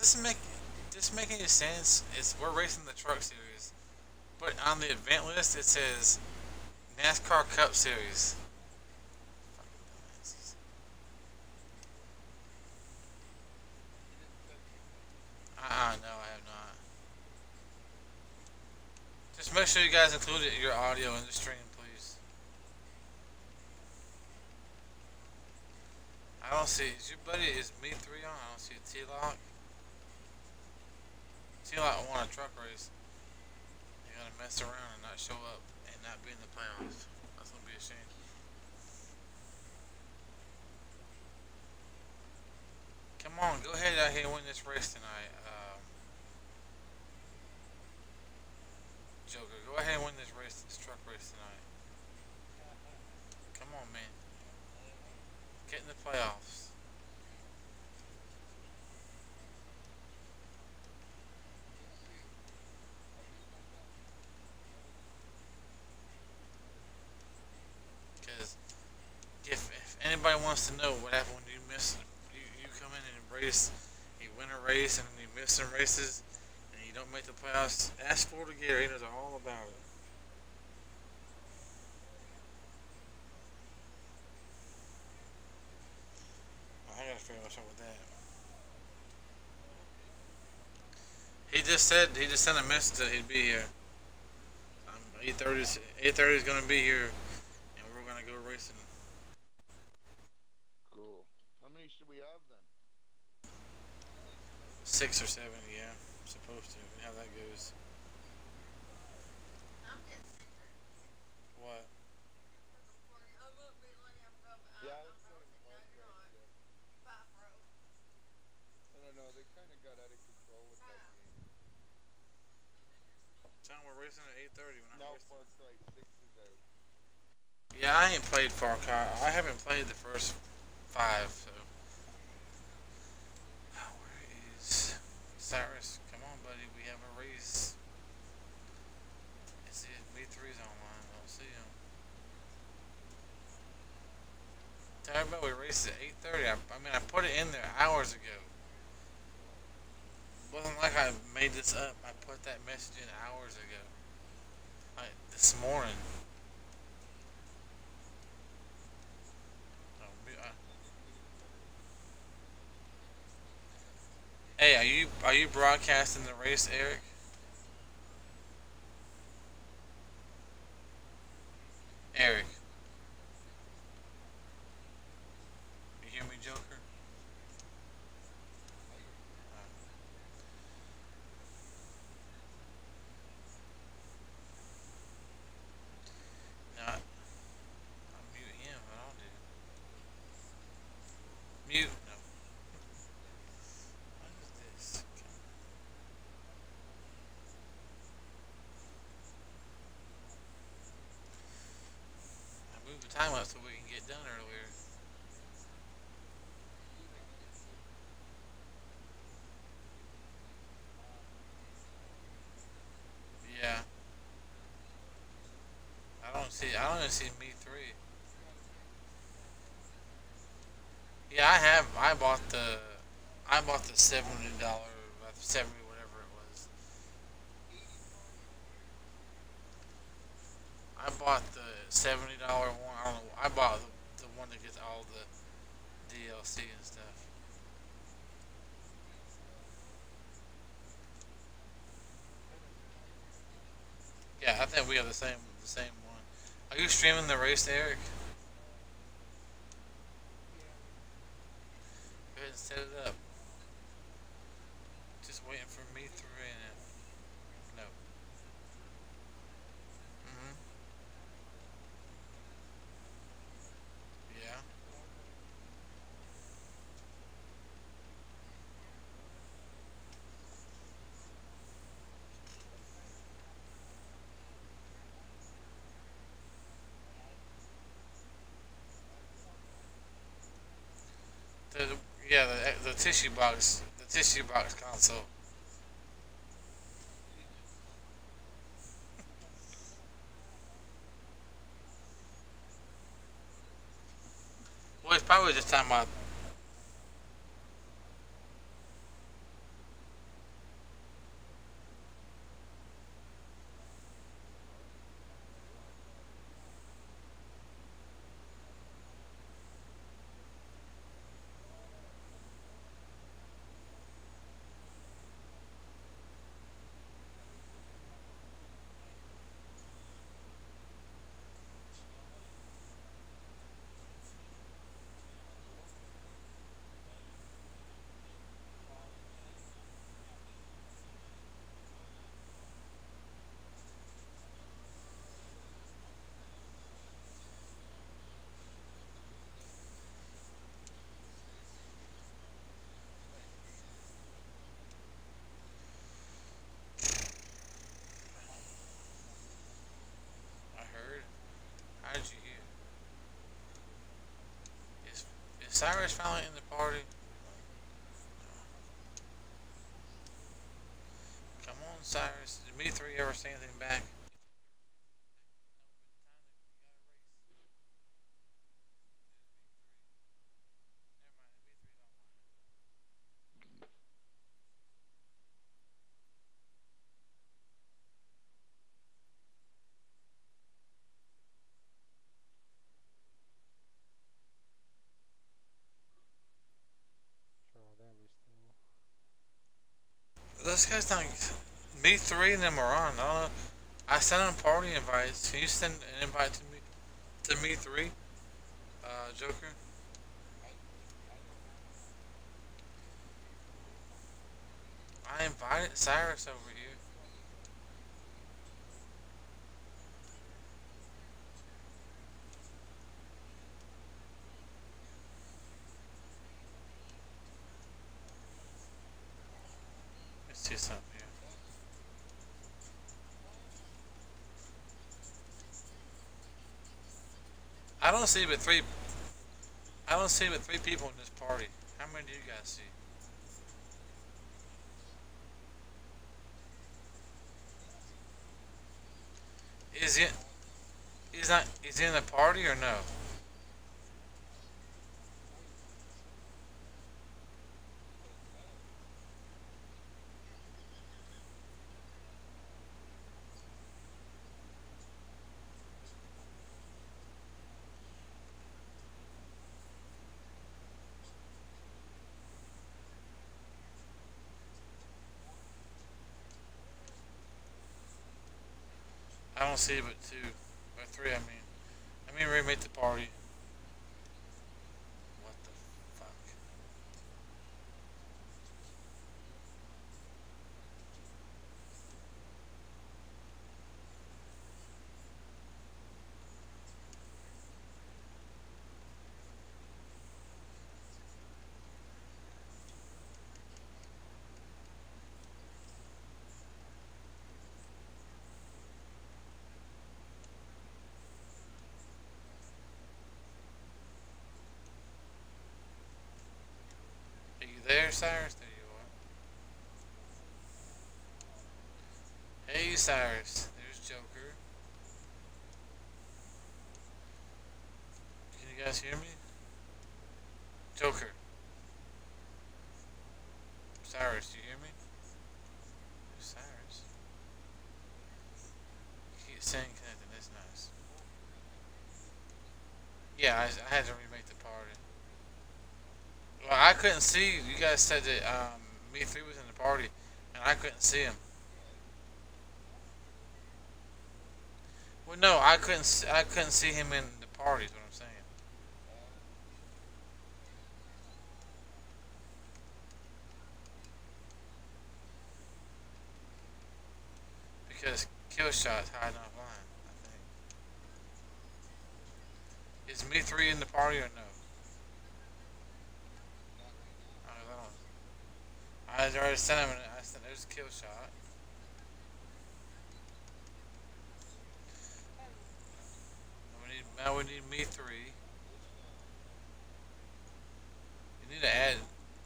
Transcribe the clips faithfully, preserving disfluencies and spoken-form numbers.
this make this make any sense? It's we're racing the truck series, but on the event list it says NASCAR Cup Series. Uh-uh, no, I have not. Just make sure you guys include your audio in the stream, please. I don't see. Is your buddy is me three on? I don't see T Lock. T Lock won a truck race. You gotta mess around and not show up and not be in the playoffs. That's gonna be a shame. Come on, go ahead out here and win this race tonight, um, Joker. Go ahead and win this race, this truck race tonight. Come on, man. Get in the playoffs. Because if, if anybody wants to know what happened when you miss, you, you come in and race, you win a race and then you miss some races and you don't make the playoffs, ask Florida Gator. He knows all about it. Well, I gotta figure out what's up with that. He just said he just sent a message that he'd be here. Um, eight thirty eight thirty is gonna be here, and we're gonna go racing. Cool. How many should we have then? Six or seven, yeah, supposed to. How that goes. What? Yeah, I haven't played in Park Rides yet. I don't know. They kind of got out of control with that game. Time we're racing at eight thirty when I'm Now racing. Far Cry six is out. Yeah, I ain't played Far Cry. I haven't played the first five, so. Oh, where is Cyrus? Come on, buddy. We have a race. Is it V three's online? I don't see him. Tell everybody we raced at eight thirty. I, I mean, I put it in there hours ago. It wasn't like I made this up. I put that message in hours ago. Like, this morning. Oh, uh, Hey, are you are you broadcasting the race, Eric? Eric, you hear me, Joker? Uh, no, I'll mute him. What I'll do? Mute. No. What is this? I moved the time up so we can get done earlier. Yeah. I don't see. I don't even see me three. Yeah, I have. I bought the. I bought the seventy dollar, seventy whatever it was. I bought the seventy dollar one. I don't know. I bought the, the one that gets all the D L C and stuff. Yeah, I think we have the same the same one. Are you streaming the race, Eric? Go ahead and set it up. Just waiting for me three and it. No. Mhm. Yeah. The, yeah, the, the tissue box, the tissue box console. Well, it's probably just talking about. Cyrus finally in the party? Come on, Cyrus. Did me three ever say anything back? Those guys not. Me three and them are on. I don't know. I sent them party invites. Can you send an invite to me? To me three? Uh, Joker? I invited Cyrus over here. Let's do something here. I don't see but three. I don't see but three people in this party. How many do you guys see? Is it? Is not? Is he in the party or no? I don't see but two or three. I mean, I mean, remake the party. What the fuck? Are you there, Cyrus? There you are. Hey, Cyrus. There's Joker. Can you guys hear me? Joker. Cyrus, do you hear me? Who's Cyrus? He keeps saying connected. That's nice. Yeah, I, I had to remake the party. Well, I couldn't see. You guys said that um, me three was in the party, and I couldn't see him. Well, no, I couldn't. s- I couldn't see him in the party. Is what I'm saying. Because Killshot's hiding offline. I think. Is me three in the party or no? I don't know. I already sent him. An, I sent there's Killshot. Now we need. Now we need me three. You need to add.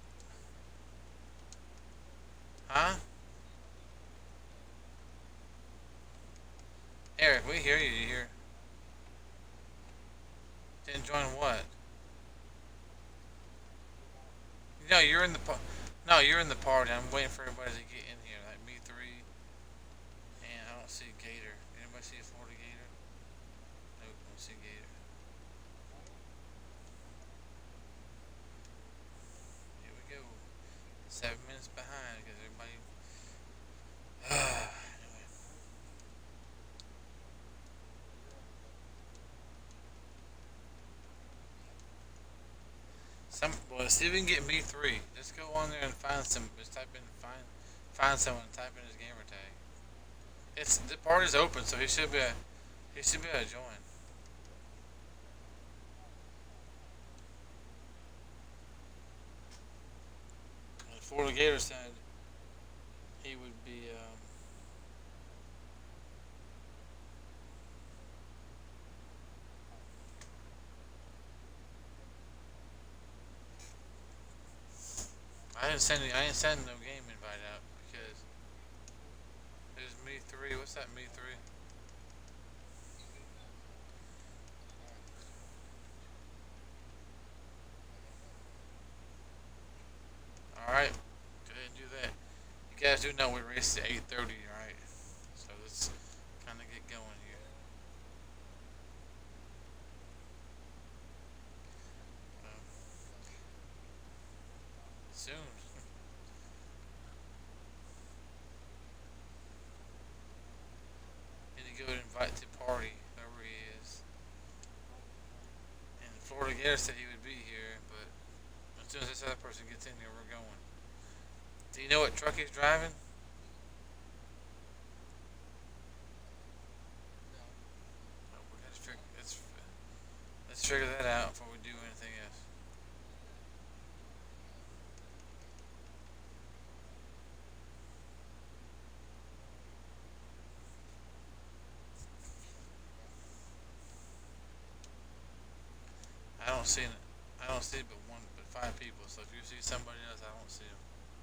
Huh? Eric, we hear you. You hear? Didn't join what? No, you're in the par- no, you're in the party. I'm waiting for everybody to get in here. Like me three, and I don't see Gator. Anybody see a Florida Gator? Nope, don't see Gator. Here we go. Seven minutes behind because everybody. Anyway, some well, see if we can get me three. Let's go on there and find some. Just type in find find someone. Type in his gamer tag. It's the party's open, so he should be a, he should be able to join. And Florida Gator said he would be. Um, ain't sending. I ain't sending no game invite out because there's me three. What's that me three? All right, go ahead and do that. You guys do know we race at eight thirty, right? So let's kind of get going here. Um, soon. Need to go and invite to party. Whoever he is. And Florida Gator said he would be here, but as soon as this other person gets in here, we're going. Do you know what truck he's driving? Oh, we gotta figure, let's, let's figure that out before we do anything else. I don't see it. I don't see but one, but five people. So if you see somebody else, I don't see them.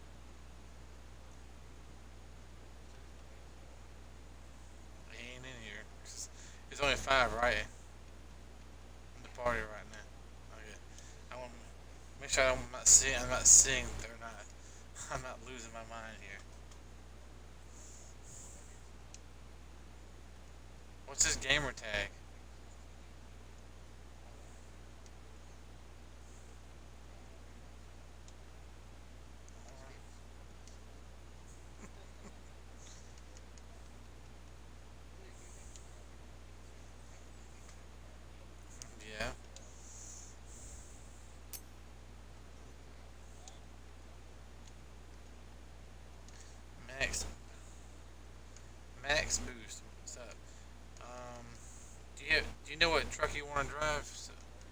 He ain't in here. It's only five, right? In the party right now. Okay. I want to make sure I'm not seeing. I'm not seeing. They're not. I'm not losing my mind here. What's his gamer tag? Yeah. Max. Max boost. What's up? Um. Do you do you know what truck you want to drive? So,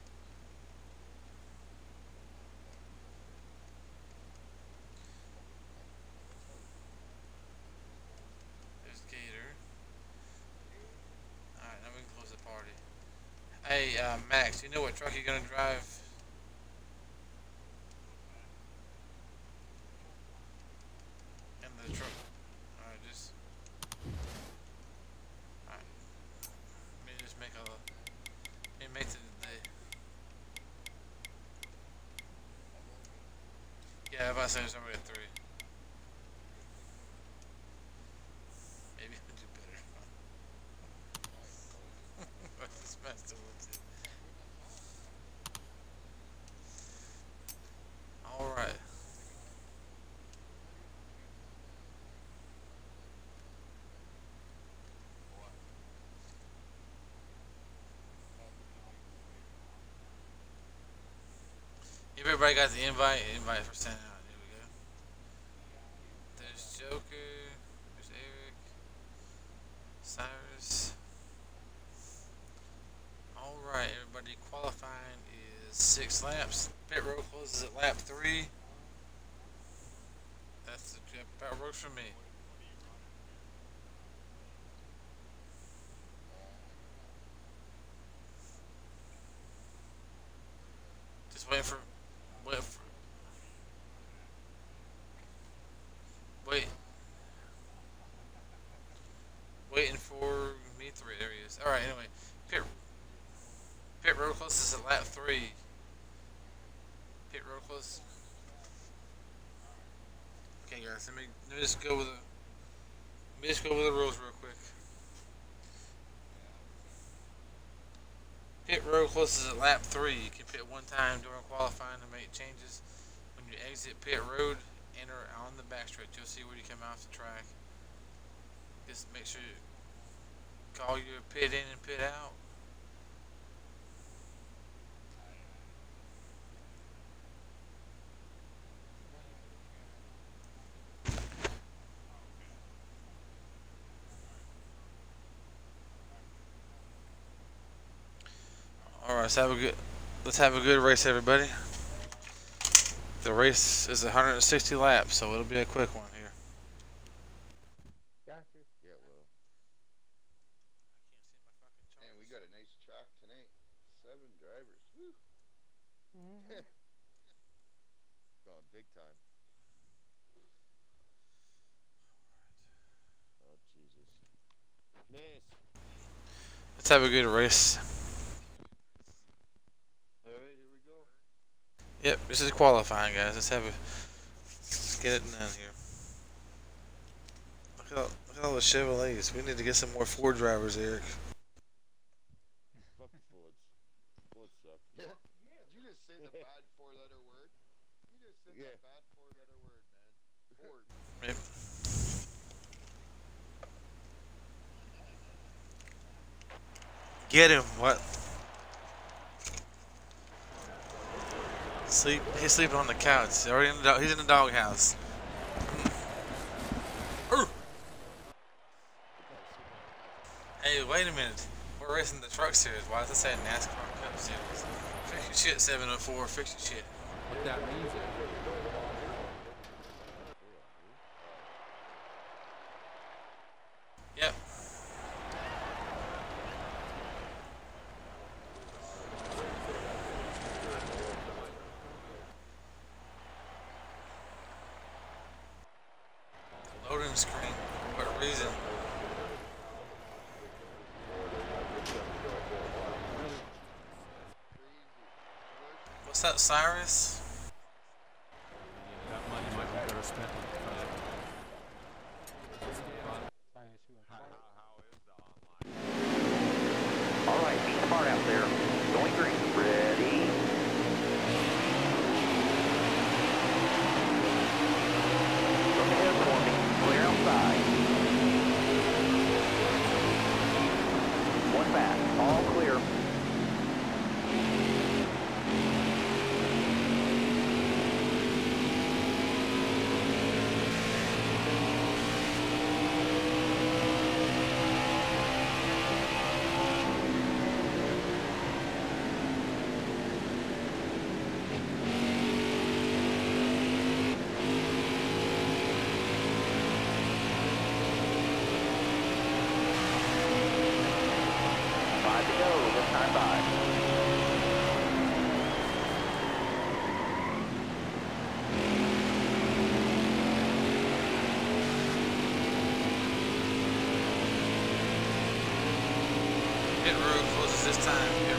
there's Gator. All right, now we can close the party. Hey, uh, Max, you know what truck you're gonna drive? In the truck. All right, just. All right. Let me just make a. Let me make the. the yeah, if I say there's already three. Maybe I'll do better. This man still looks it. All right. Everybody got the invite. Invite for sending out. There we go. There's Joker. There's Eric. Cyrus. All right, everybody. Qualifying is six laps. Pit road closes at lap three. That's the that works for me. Just wait for, wait for, wait, waiting for me three. There he is. All right. Anyway, pit pit road closes at lap three. Pit road close. Okay, guys. Let me let me just go with the let me just go over the rules real quick. Pit road closes at lap three. You can pit one time during qualifying to make changes. When you exit pit road, enter on the backstretch. You'll see where you come off the track. Just make sure you call your pit in and pit out. All right, let's have a good let's have a good race, everybody. The race is one hundred sixty laps, so it'll be a quick one here. Gotcha. Yeah, well. Man, we got a nice track tonight. Seven drivers. Woo. Going big time. Let's have a good race. Alright, here we go. Yep, this is qualifying, guys. Let's have a let's get it done here. Look at all, look at all the Chevrolets. We need to get some more Ford drivers, Eric. Fuck Fords. Fords suck. Yeah. Did you just say the bad four-letter word? You just said Yeah. that bad four-letter word, man. Ford. Yep. Get him. What? Sleep. He's sleeping on the couch. He's already in the dog. He's in the doghouse. Ooh. Hey, wait a minute. We're racing the truck series. Why does it say NASCAR Cup Series? Fix your shit, seven oh four. Fix your shit. What that means is Yep. Loading screen. For what reason? What's that, Cyrus? that money might be better spent on All right, be smart out there. Going green. Ready? Look ahead for me. Clear outside. One back. All clear. Five to go. This time by. Pit road closes this time. Yep.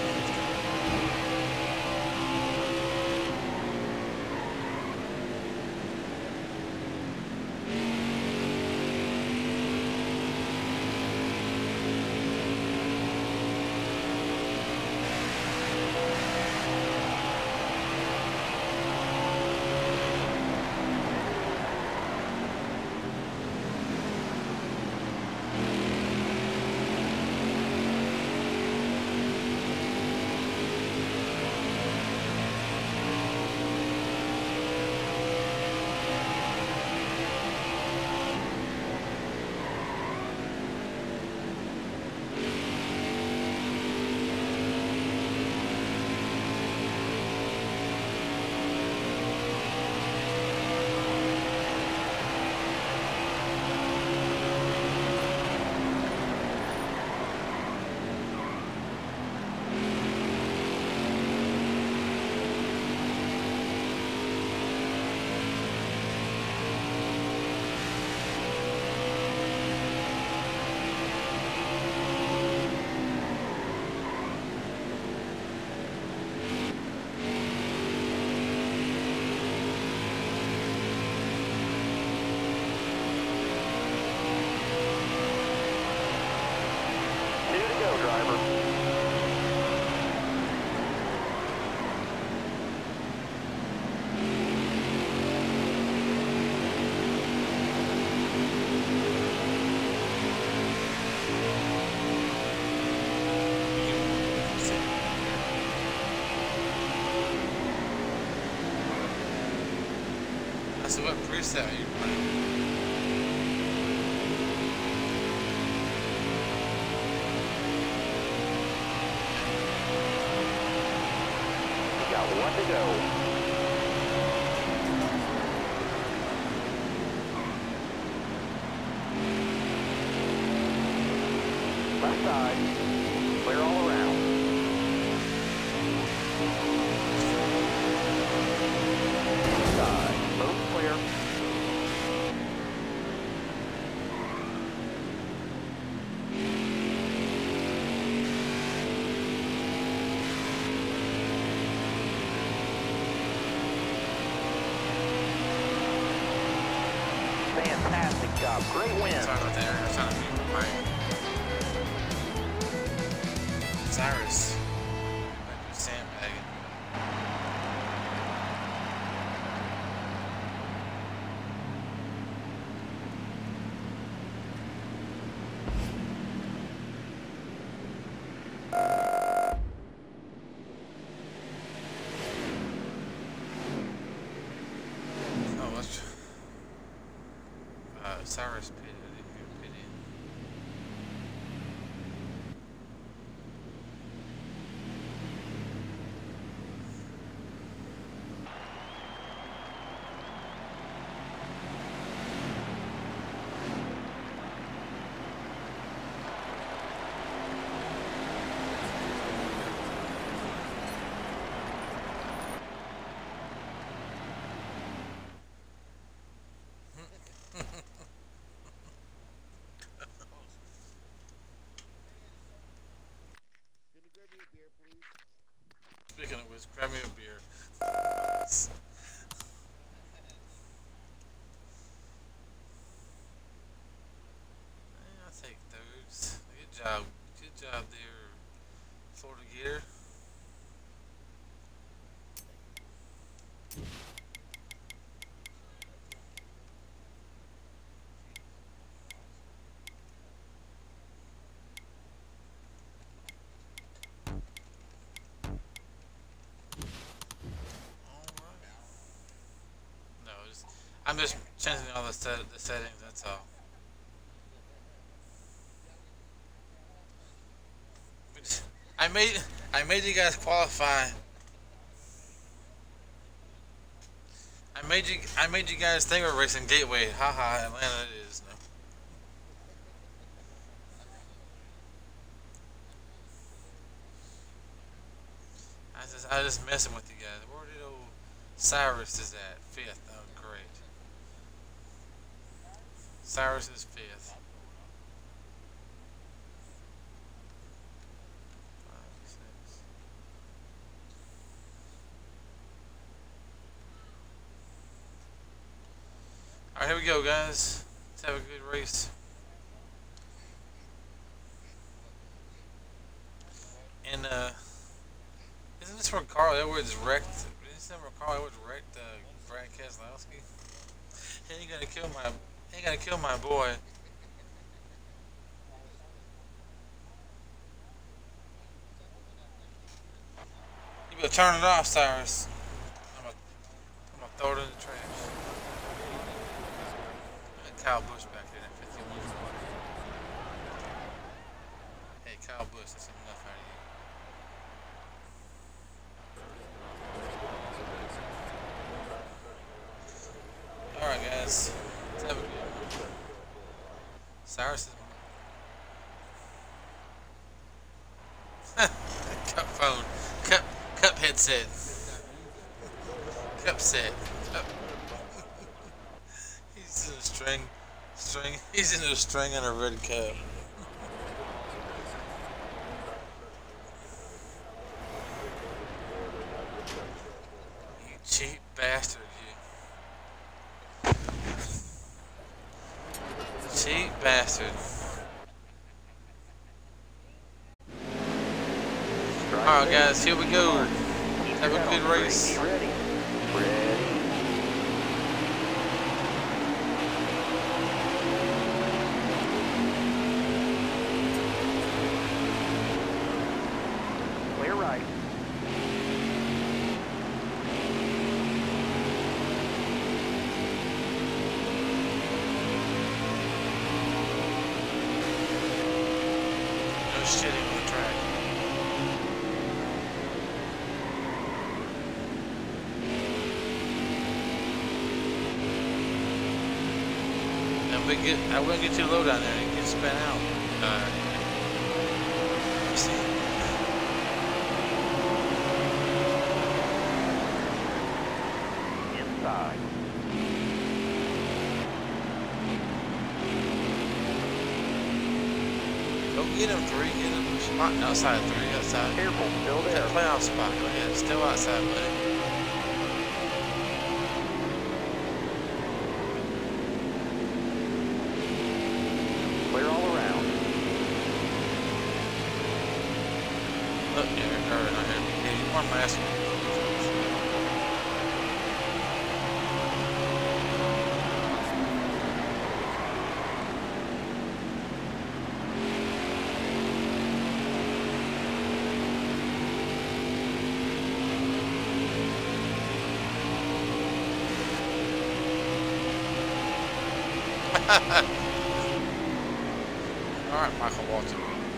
Two to go, driver. That's what preset you playing. We got one to go. Left side. Clear all around. Side. Both clear. Fantastic job. Great win. Sorry about that. I was trying to mute my Cyrus. Might be sandbagging. Oh, let's tr- uh, Cyrus pitted. I didn't hear pit in. Can you grab me a beer, please? Speaking of which, grab me a beer. Yeah, I'll take those. Good job. Good job there, Florida Gator. Alright. No, just, I'm just changing all the, set, the settings, that's all. I made I made you guys qualify. I made you I made you guys think we're racing Gateway. Haha, Atlanta it is no. I just I just messing with you guys. Where did old Cyrus is at? Fifth. Oh great. Cyrus is fifth. Five, six. Alright, here we go guys. Let's have a good race. And uh isn't this where Carl Edwards wrecked isn't this where Carl Edwards wrecked uh, Brad Keselowski? He ain't gonna kill my he ain't gonna kill my boy. You better turn it off, Cyrus. I'm gonna, I'm gonna throw it in the trash. And Kyle Busch back there at fifty-one. Hey, Kyle Busch, that's enough out of you. Alright guys, let's have a good one. Cyrus is cup phone, cup, cup headset, cup set, cup. He's in a string, string, he's in a string on a red cup. You cheap bastard, you. Cheap bastard. Alright guys, here we go. Have a good race. Be ready. Ready. Clear right. No shitting on the track. And we get, I wouldn't get too low down there. It gets spun out. Uh, let's see. Inside. Go get him three. Get him spot outside three. Outside. Careful, still there. That playoff spot. Go ahead. Still outside, buddy. One last one. Alright, Michael Walton.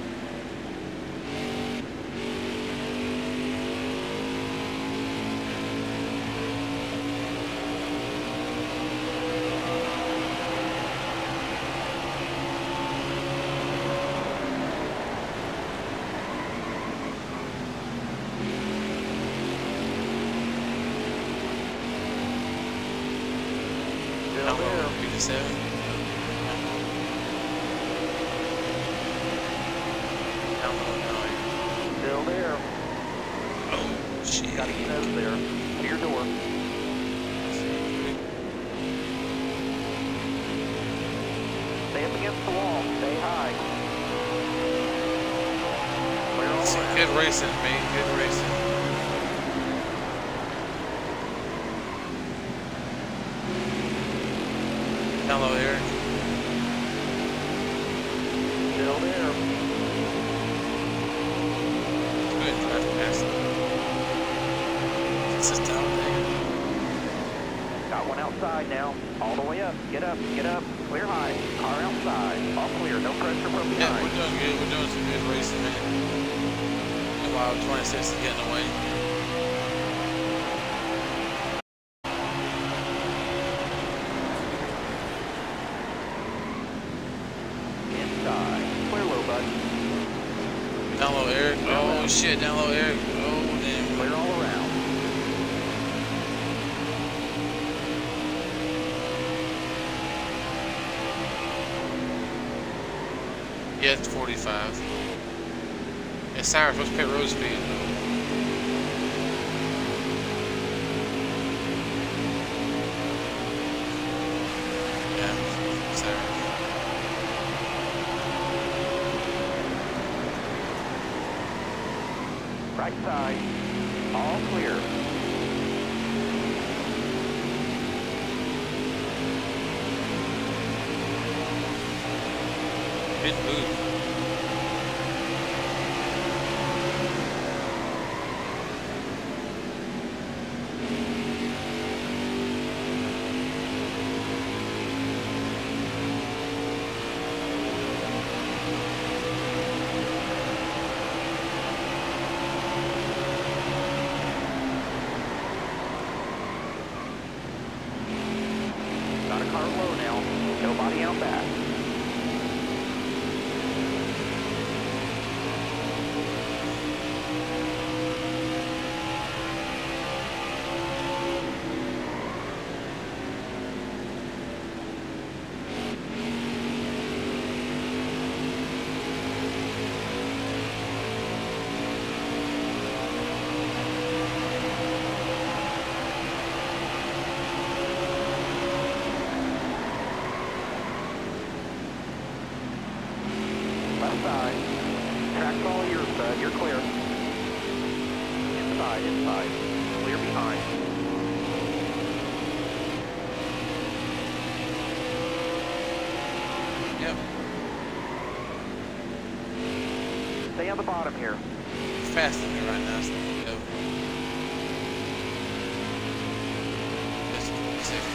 Still there. fifty-seven. Still there. Oh, shit. Gotta get nose there. To your door. Stay up against the wall. Stay high. Clear all around. Good racing, mate. Good racing. Hello, Eric. Still there. Good drive past. It's just down there. Got one outside now. All the way up. Get up. Get up. Clear high. Car outside. All clear. No pressure from Yeah, behind. we're doing good. We're doing some good racing, man. Wow, twenty-six is getting away. Inside. Clear low, bud. Down low, Eric. Oh, shit. Down low, Eric. Oh, damn. Clear all around. Yeah, it's forty-five. Hey, Cyrus, what's pit road speed? Yeah, Cyrus. Right side. All clear. Didn't move. Got a car low now. Nobody out back. Left side. Track's all yours, bud. You're clear. Inside, inside. Clear behind. Yep. Stay on the bottom here. Faster than me right now, so go. Just safe.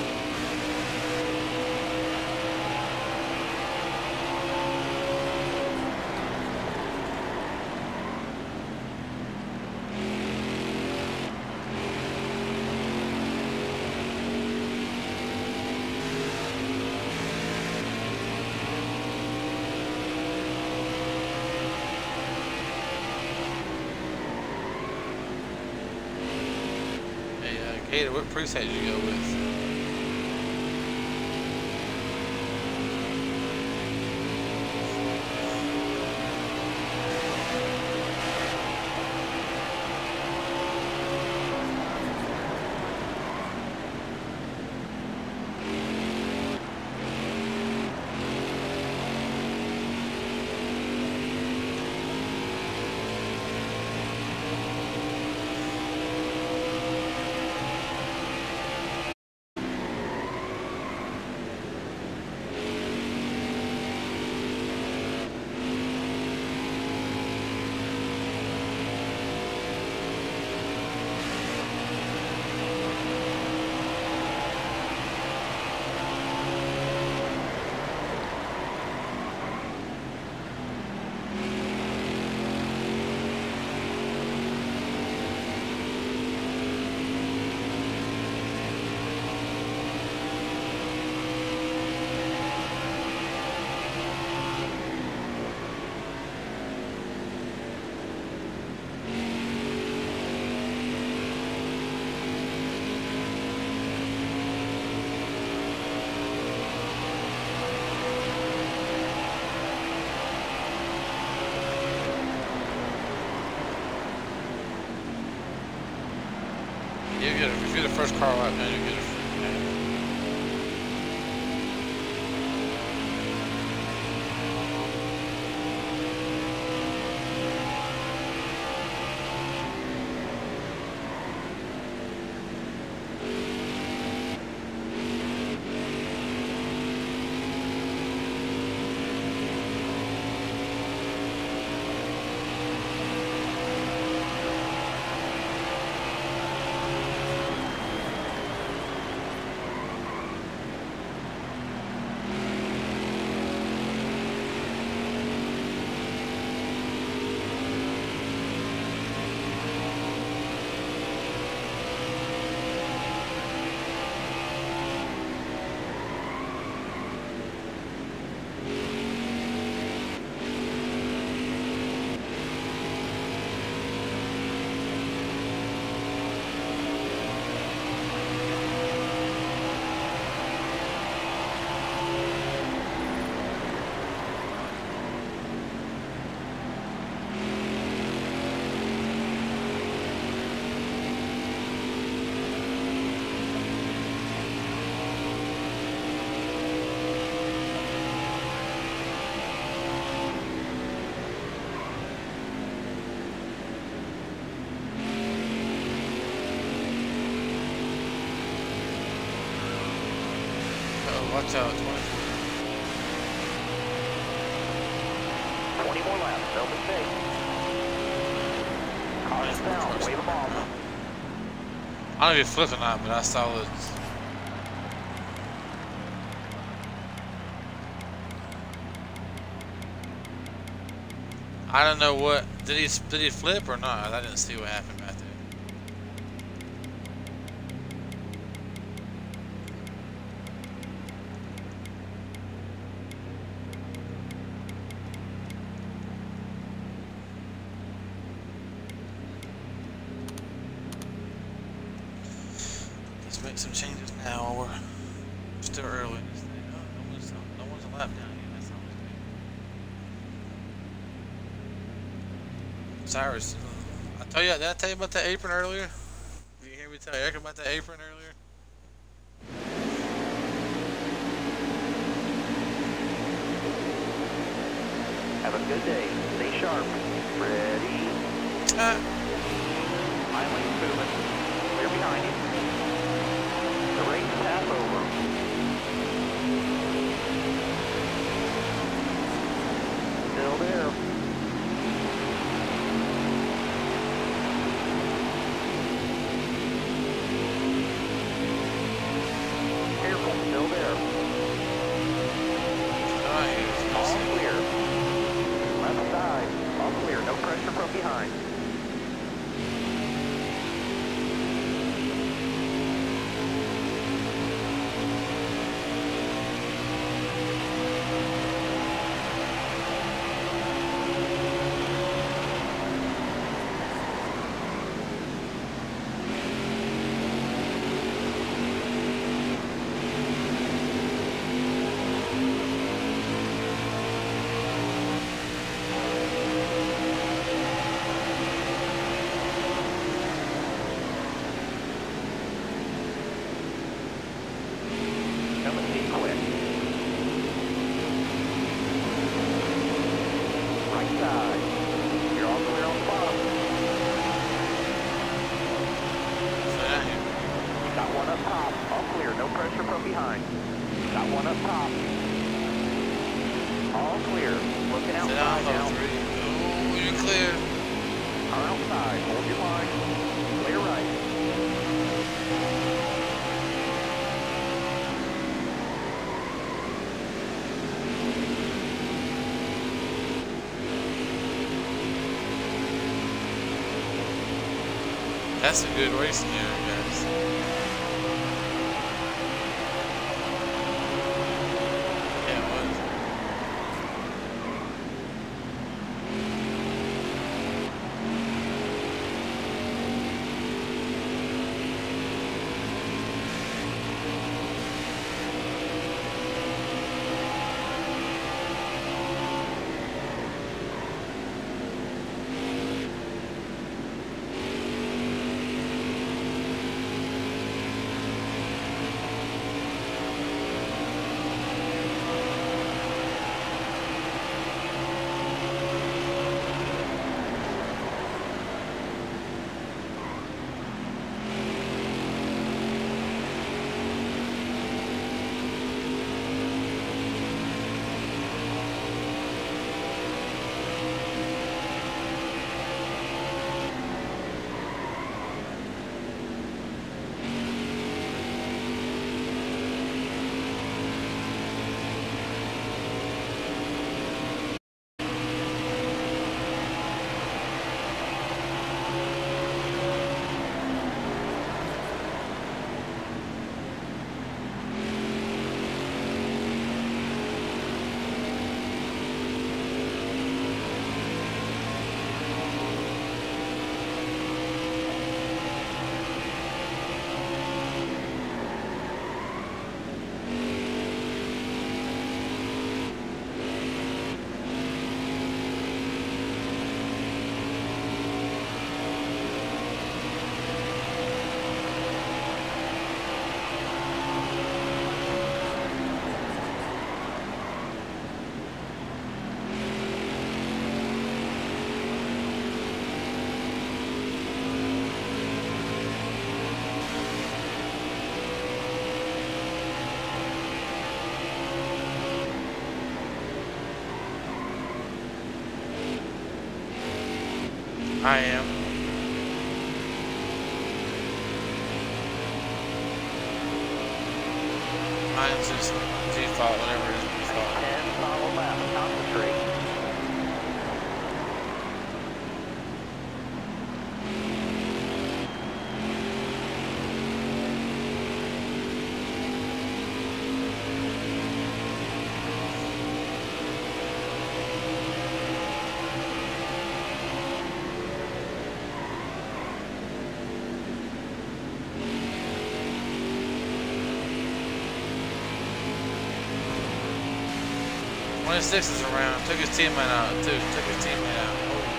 Hey, uh, Gator, what preset did you go with? be the first car lap, man. You get a free pass. Watch out, twenty. twenty more laps, no mistake. Caution's down, wave them off. I don't know if you flipped or not, but I saw it. I don't know what did he did he flip or not? I didn't see what happened back there. Make some changes now while we're still early in this thing. Oh, no one's, no one's a lap down yet. That's always good. Cyrus, I tell you, did I tell you about that apron earlier? Did you hear me tell Eric about that apron earlier? Have a good day. Stay sharp. Ready? Uh, My lane's moving. Clear behind you. The race pass over. Still there. Careful, still there. nice. All clear. Left side. All clear. No pressure from behind. That's a good racing here, guys. Yeah, it was. I am. Mine's just default, whatever it is default. ten, follow left, concentrate. twenty-six is around. Took his teammate out, too. Took his teammate out.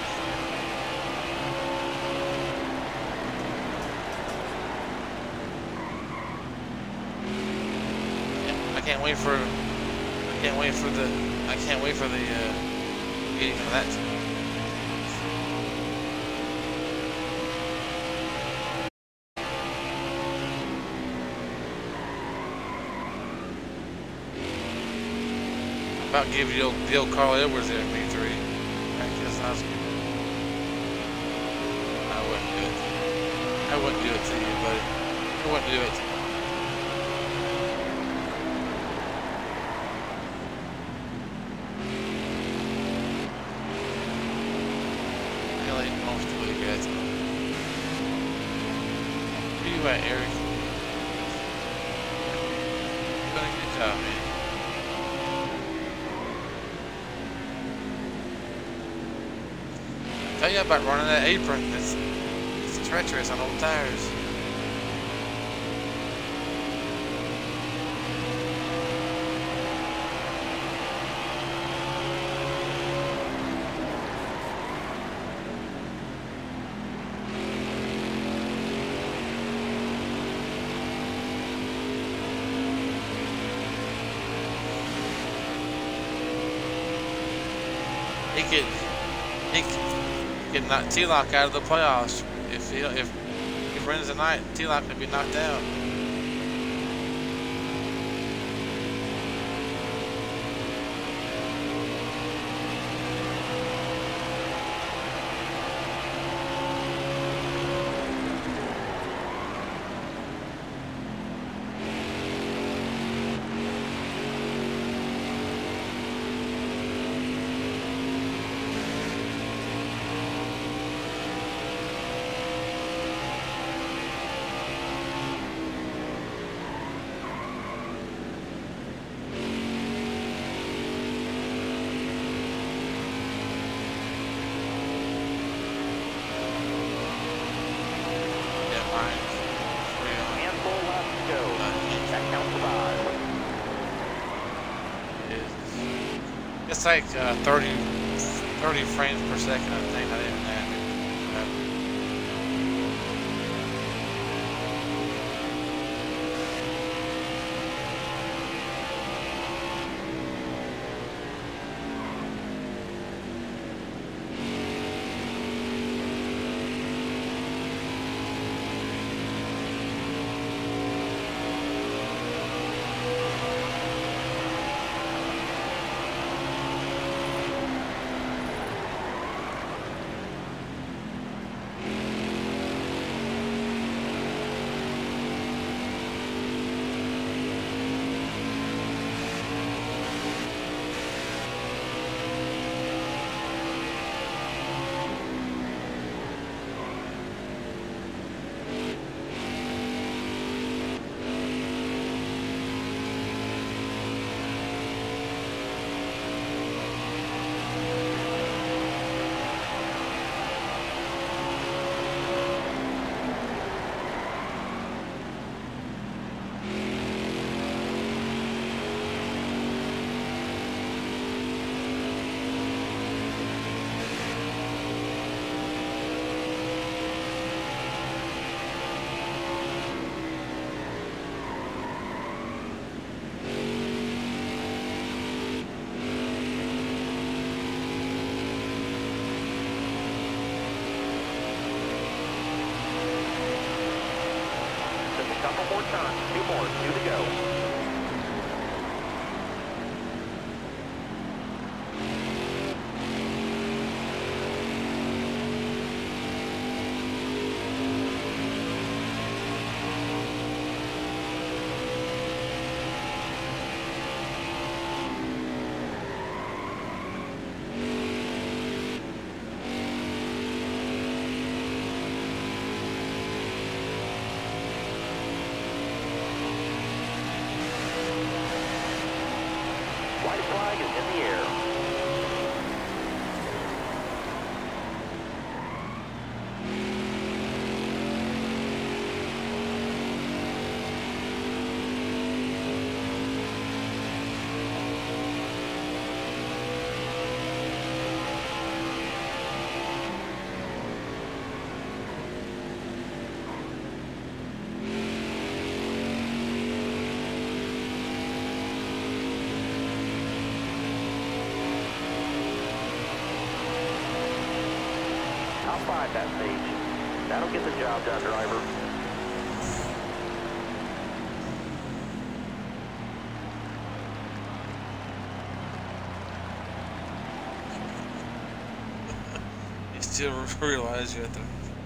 Oh. I can't wait for. I can't wait for the. I can't wait for the uh, meeting of that. About to give you the old, the old Carl Edwards there at B three. I guess I was I wouldn't do it. I wouldn't do it to you, buddy. I wouldn't do it to you. I like most of the guys. Where you at, Eric? You're doing a good job, man. Tell you about running that apron. It's, it's treacherous on old tires. He could, he could. Get knock T-Lock out of the playoffs. If he if he runs tonight, T-Lock could be knocked out. It's like uh, thirty, thirty frames per second, I think. I didn't add it. Couple more turns, two more, two to go. White flag is in the air. Top five that stage. That'll get the job done, driver. You still realize you have to.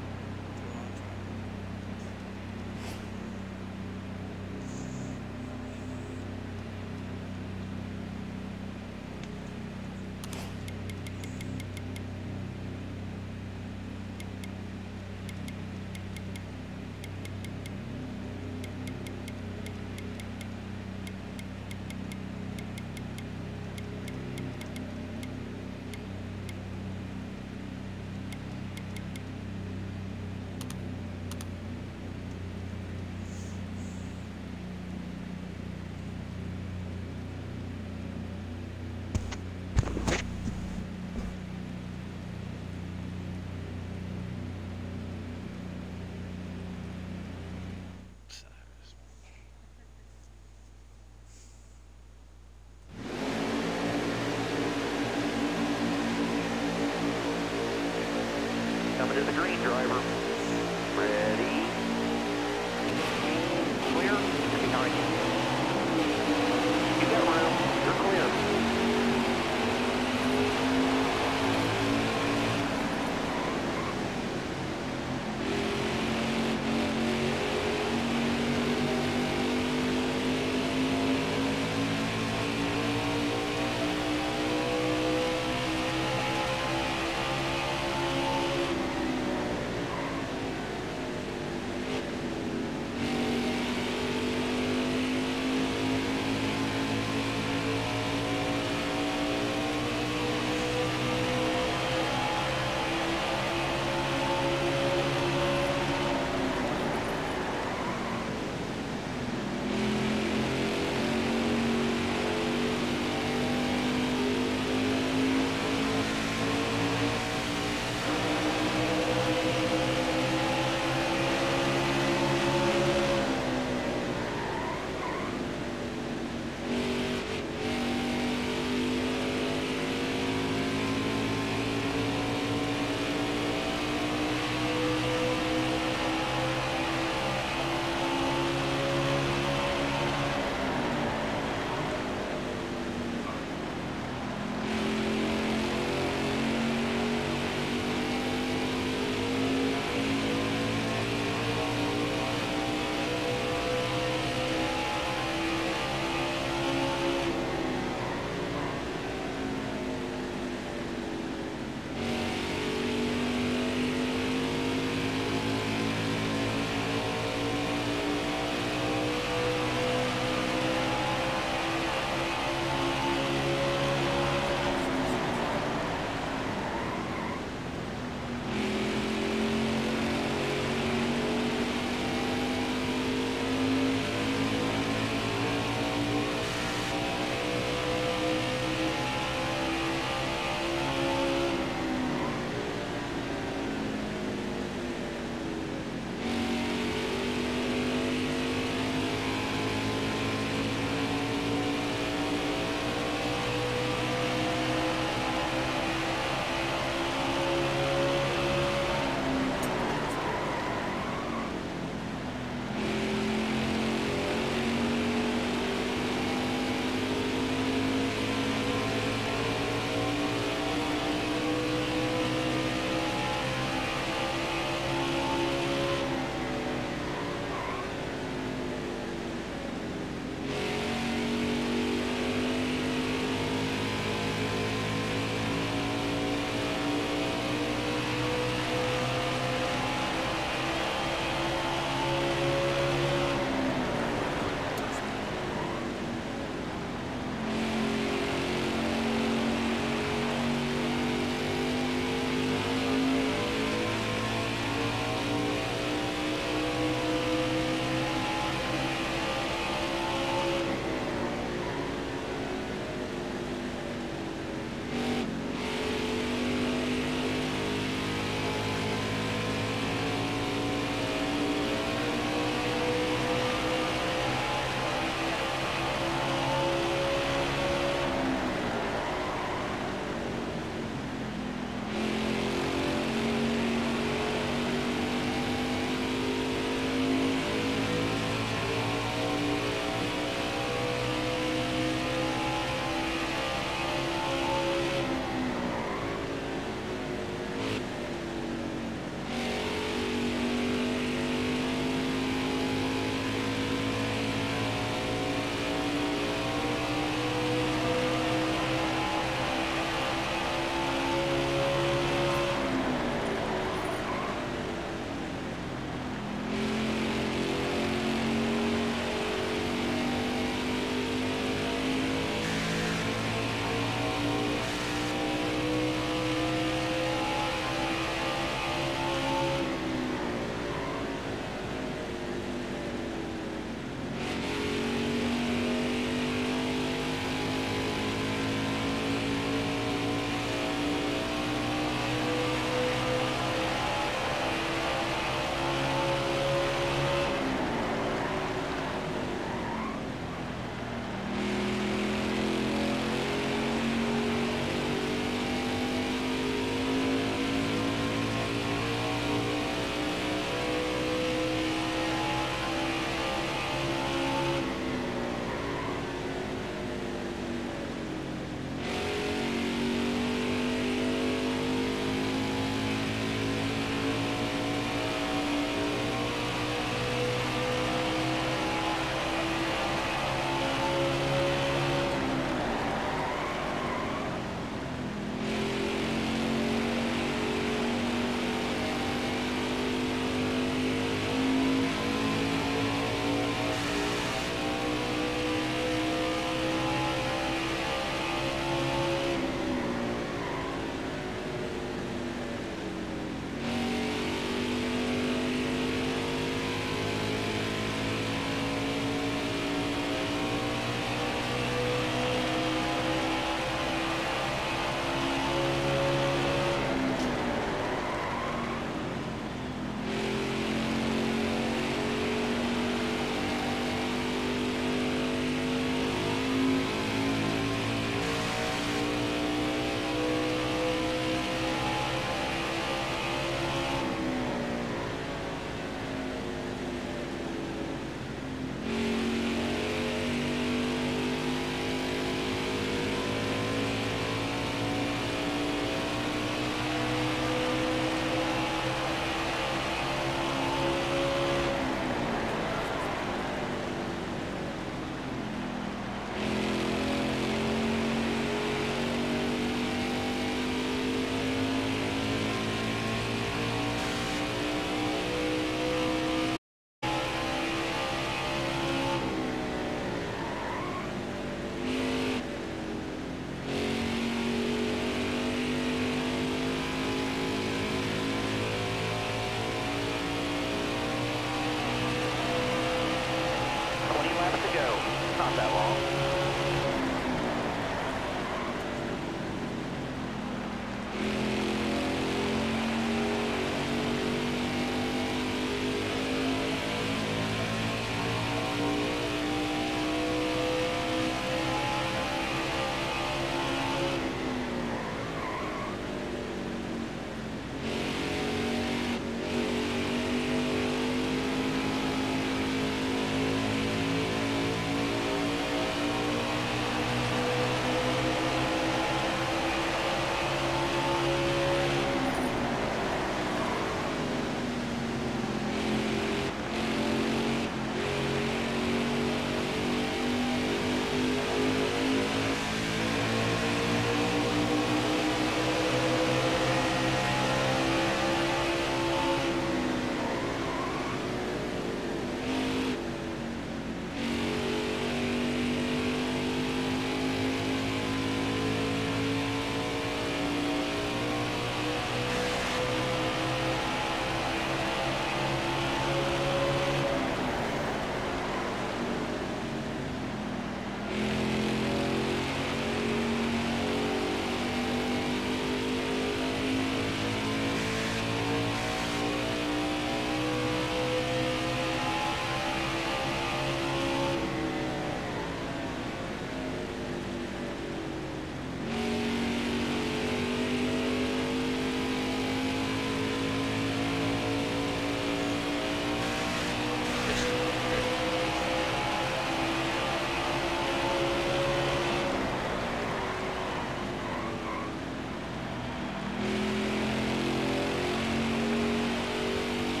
Coming to the green, driver. Ready. Clear. Get behind you. You got room. You're clear.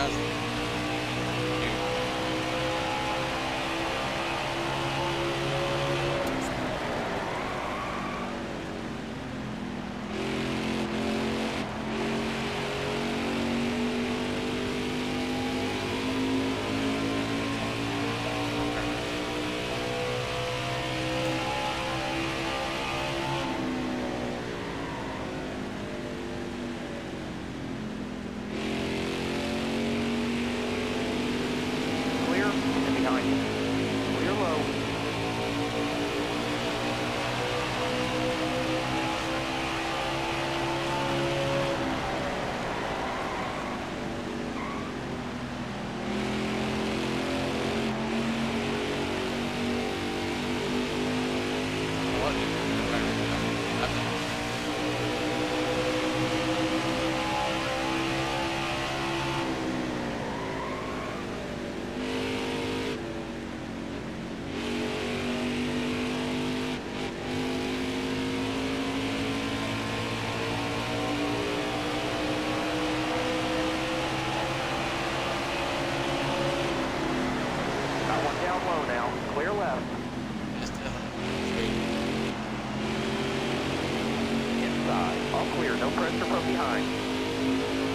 thousand. Clear and behind you. Clear low. What? Got one down low now. Clear left. It's definitely Inside. All clear. No pressure from behind.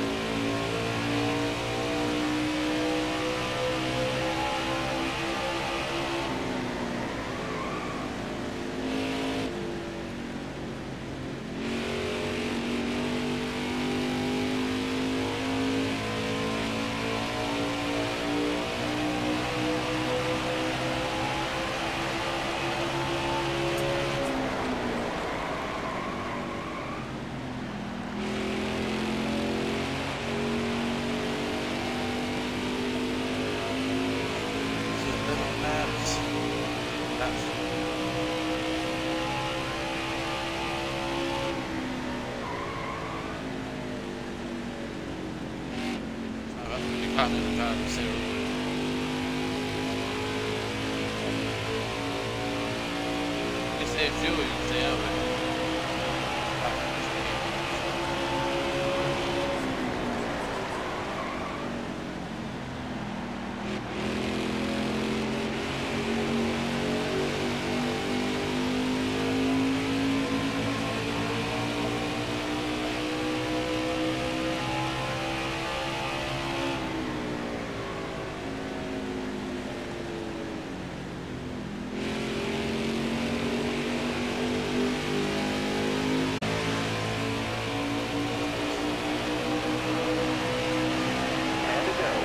little maps. That's I've been caught in the car to say you say fuel, you can say out. And to go.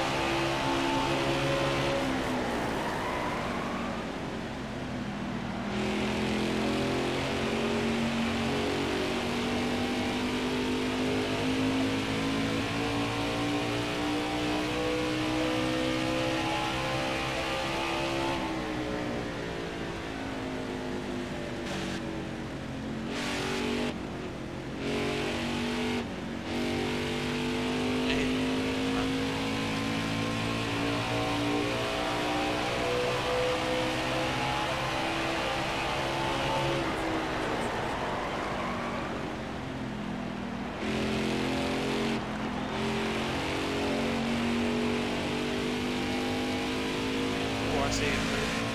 Oh, I see it.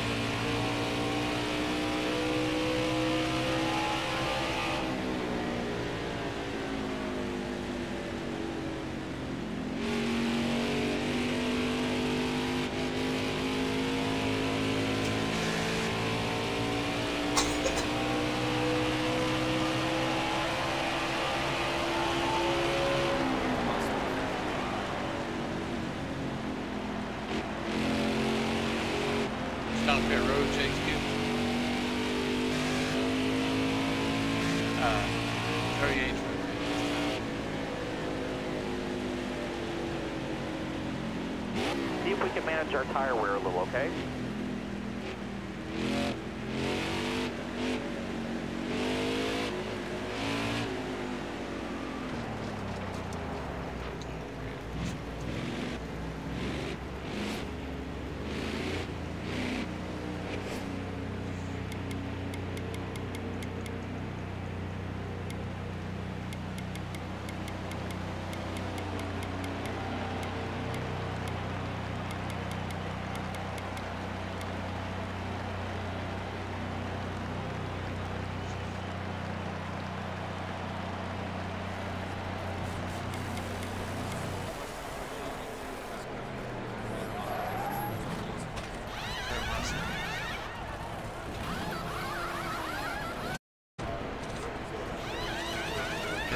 Down Pit Road, J Q. Uh, thirty-eight. See if we can manage our tire wear a little, okay?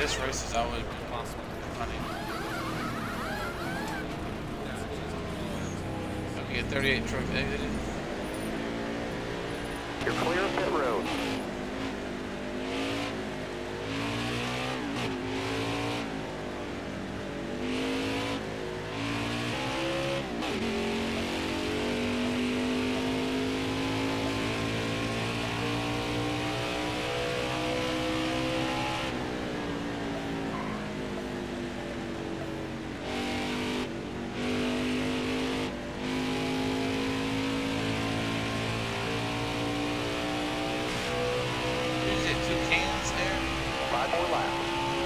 this race has always been Possible. funny. Okay, thirty-eight truck exited. You're clear of pit road. Five more laps.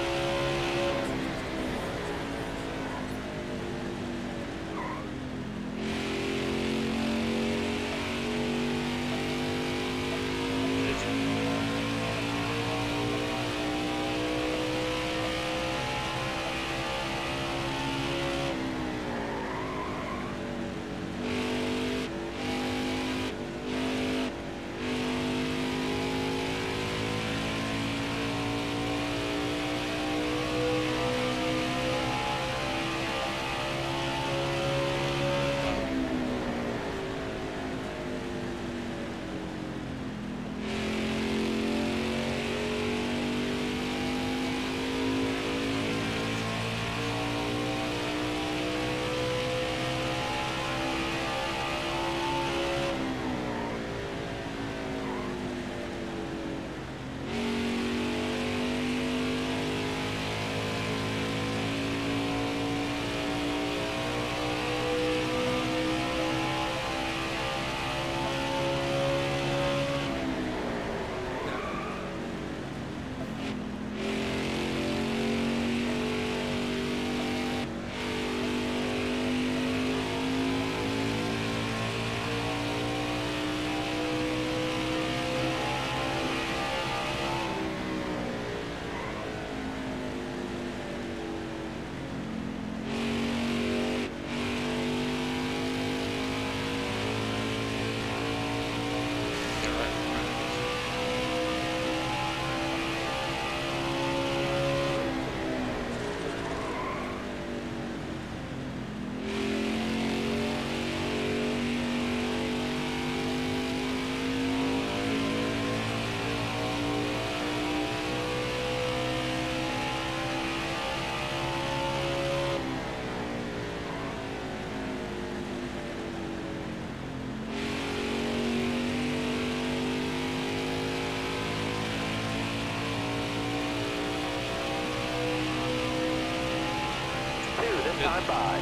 Time by.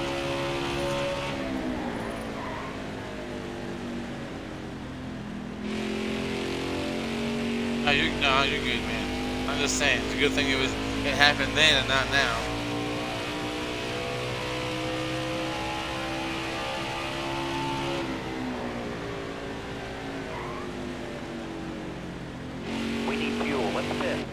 No, you no, you're good, man. I'm just saying, it's a good thing it was it happened then and not now. We need fuel. Let's pit.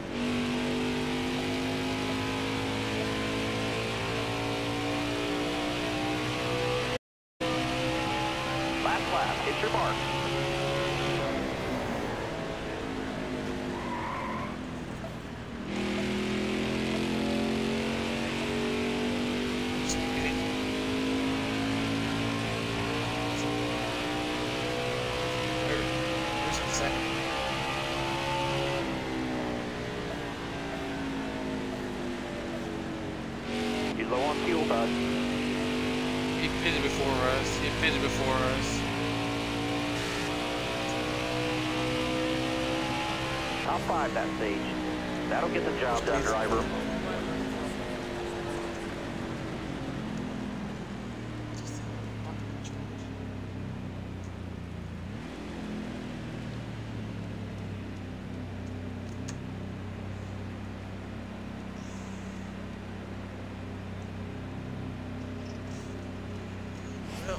Last lap. Hit your mark. You're low on fuel, bud. He pitted before us. He pitted before us. Top five that stage. That'll get the job done, driver. Well,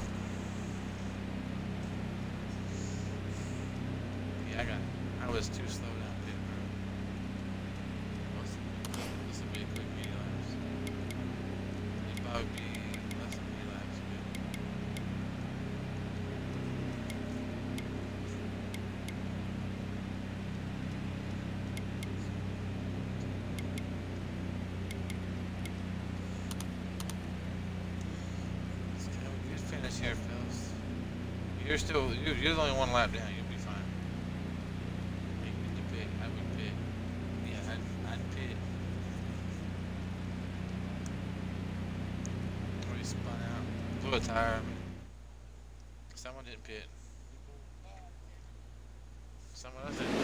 yeah, I got. I was too slow down pit road. Let's, let's you're still you're, you're the only one lap down. You'll be fine. You can pit. I would pit. Yeah, I'd, I'd pit. Or you spun out, blew a tire. I mean, someone didn't pit. Someone else didn't.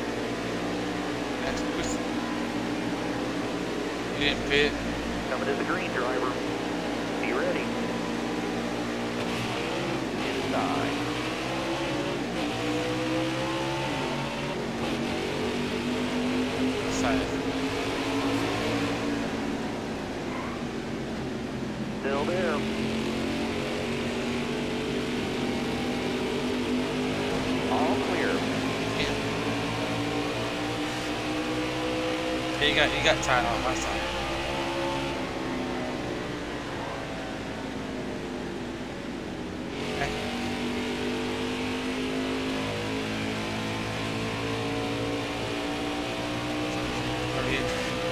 Next person. You didn't pit. Coming to the green, driver. Be ready. Inside. Side. Still there. All clear. Yeah. Hey, you got you got tied on my side. Okay. thirty-eight.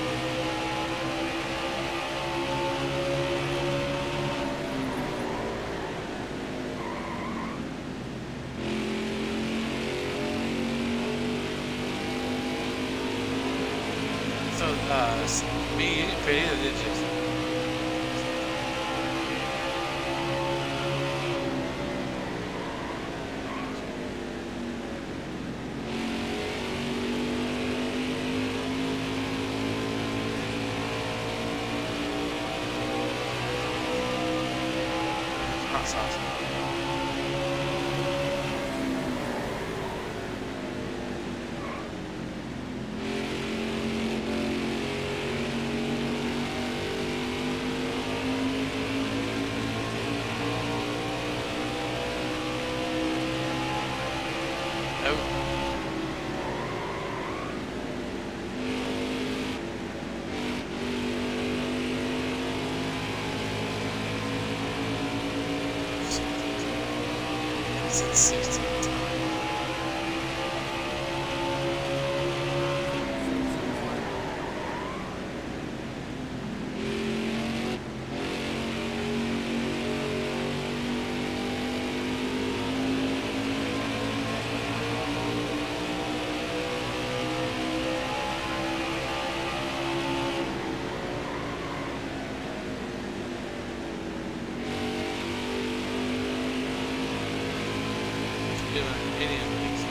So, uh, s- me, you didn't pit either, did you? Hot sauce. Nope. It's sixteen times. Doing Indian things.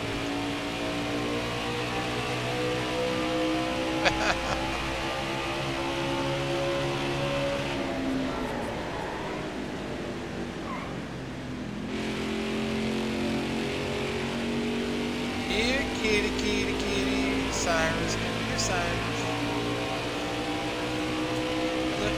Here, kitty, kitty, kitty, Cyrus, come here, Cyrus. Look.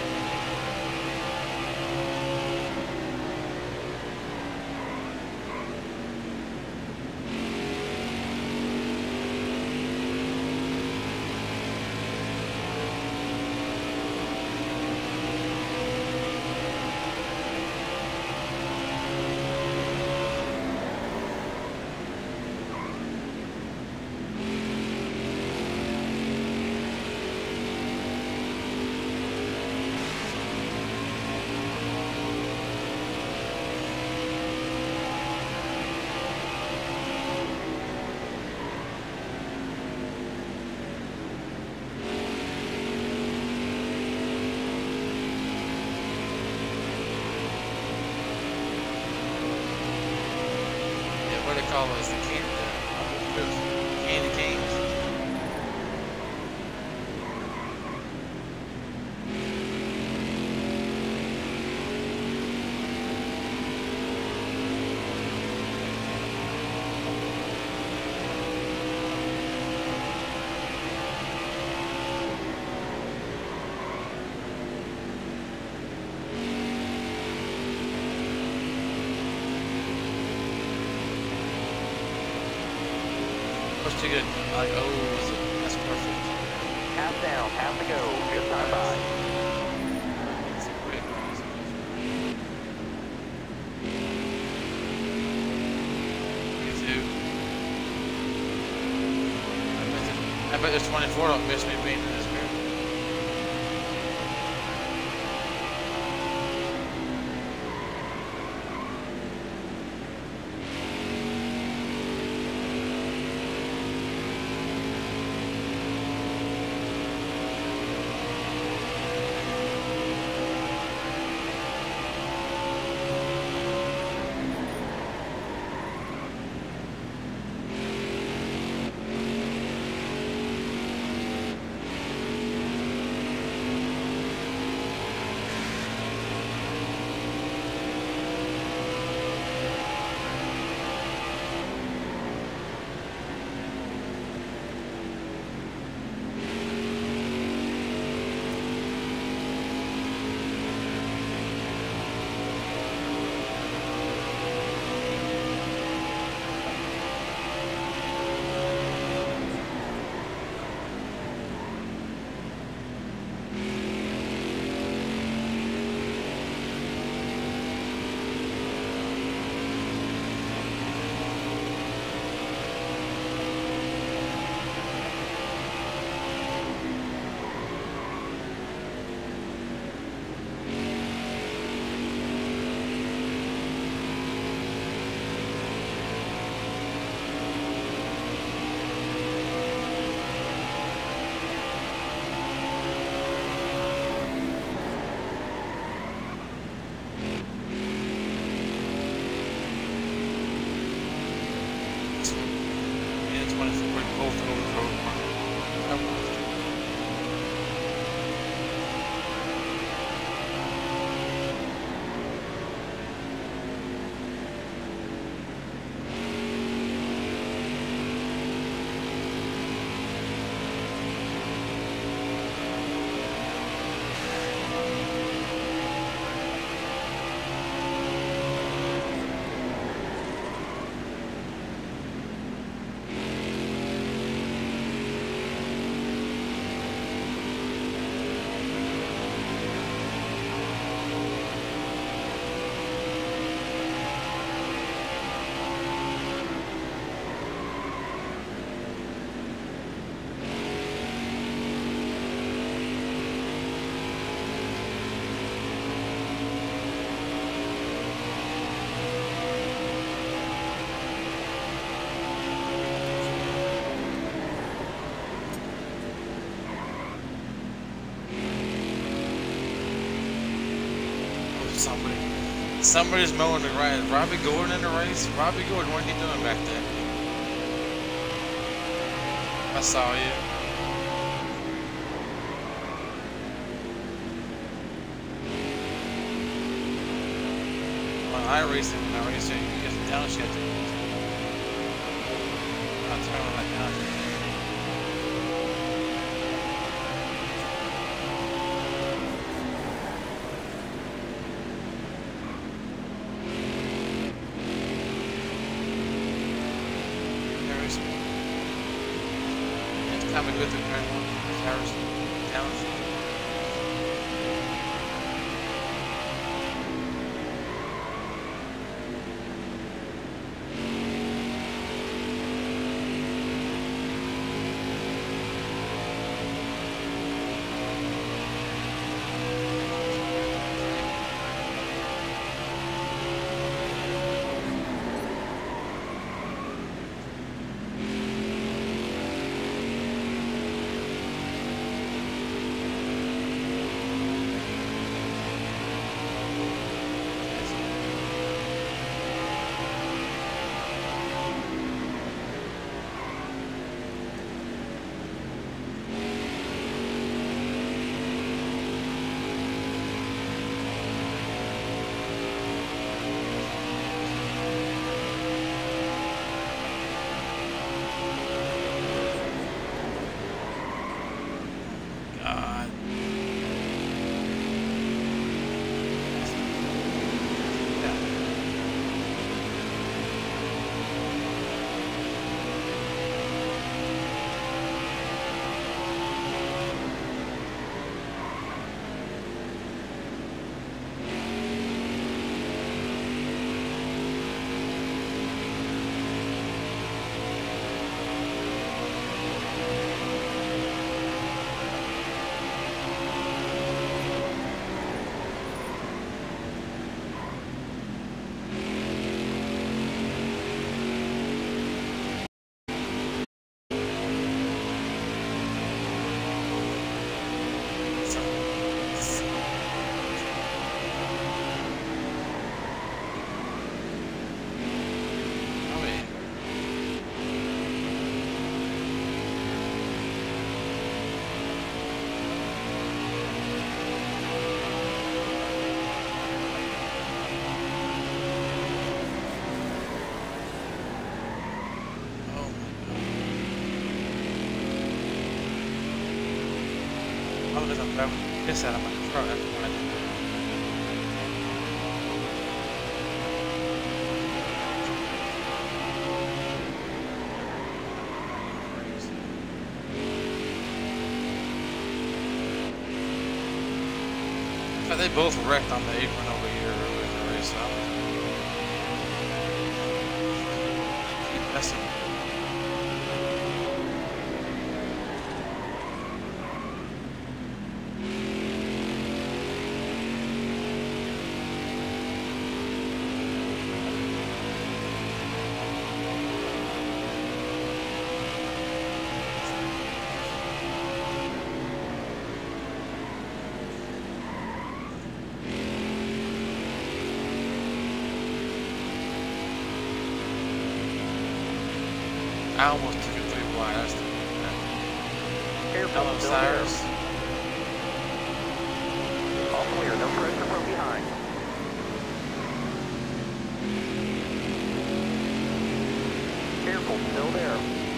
Yeah, what do they call those? The candy, the candy canes? That's too good. I like, oh, is it- that's perfect. Half down, half to go. Good time by. It's a great noise. You too. I bet, this, I bet this twenty-four don't miss me being in this group. somebody. Somebody's mowing the grass. Robbie Gordon in the race? Robbie Gordon, what are you doing back there? I saw you. Well, I race him when I race him. You get downshift. I'll turn it like that. Time to go through turn one. Towers down. Because I'm driving the piss out of my car. That's why. But they both wrecked on the apron over here earlier in the race. So keep messing with it. I almost took it three wide. I was thinking that. Hello, Cyrus. All clear, no pressure from behind. Careful, still there.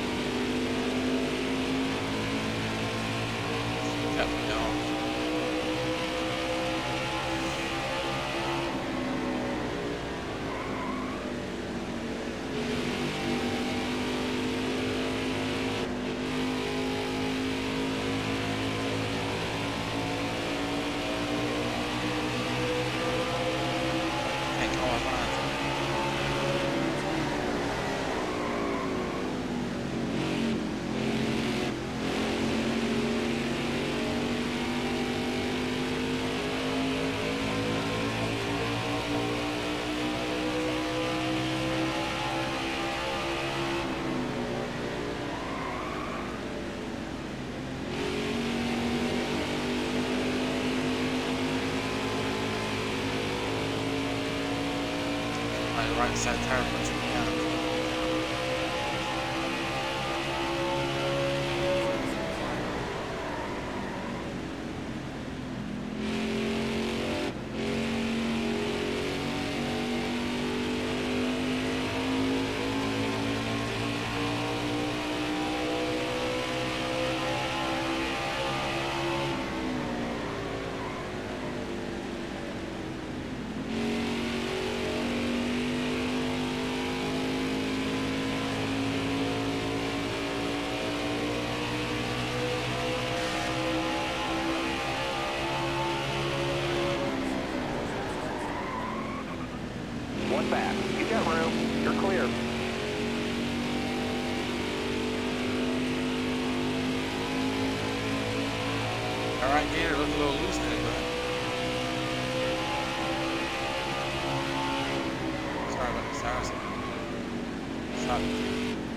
Got me going. that right side tire pushing me out. One back. You got room. You're clear. All right, Gator, look a little loose there, bud. Sorry about this. I was shot.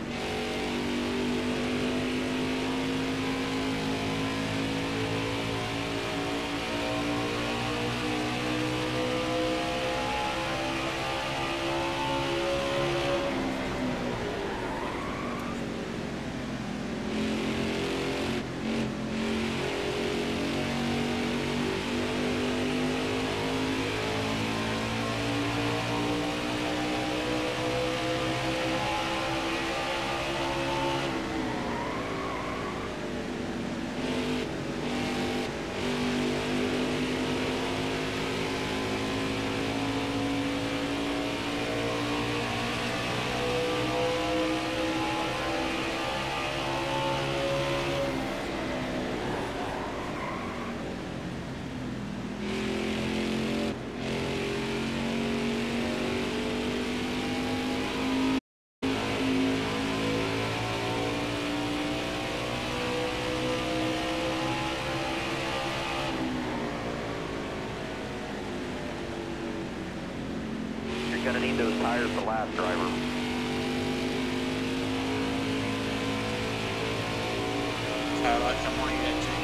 You're gonna need those tires to last, driver. Cadillac, come on, you got Jake.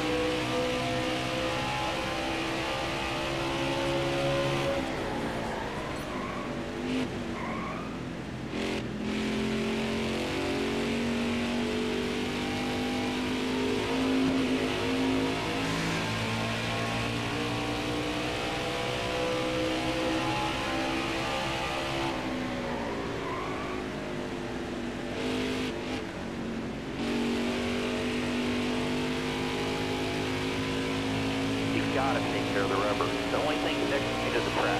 You've got to take care of the rubber. The only thing next to you is the track.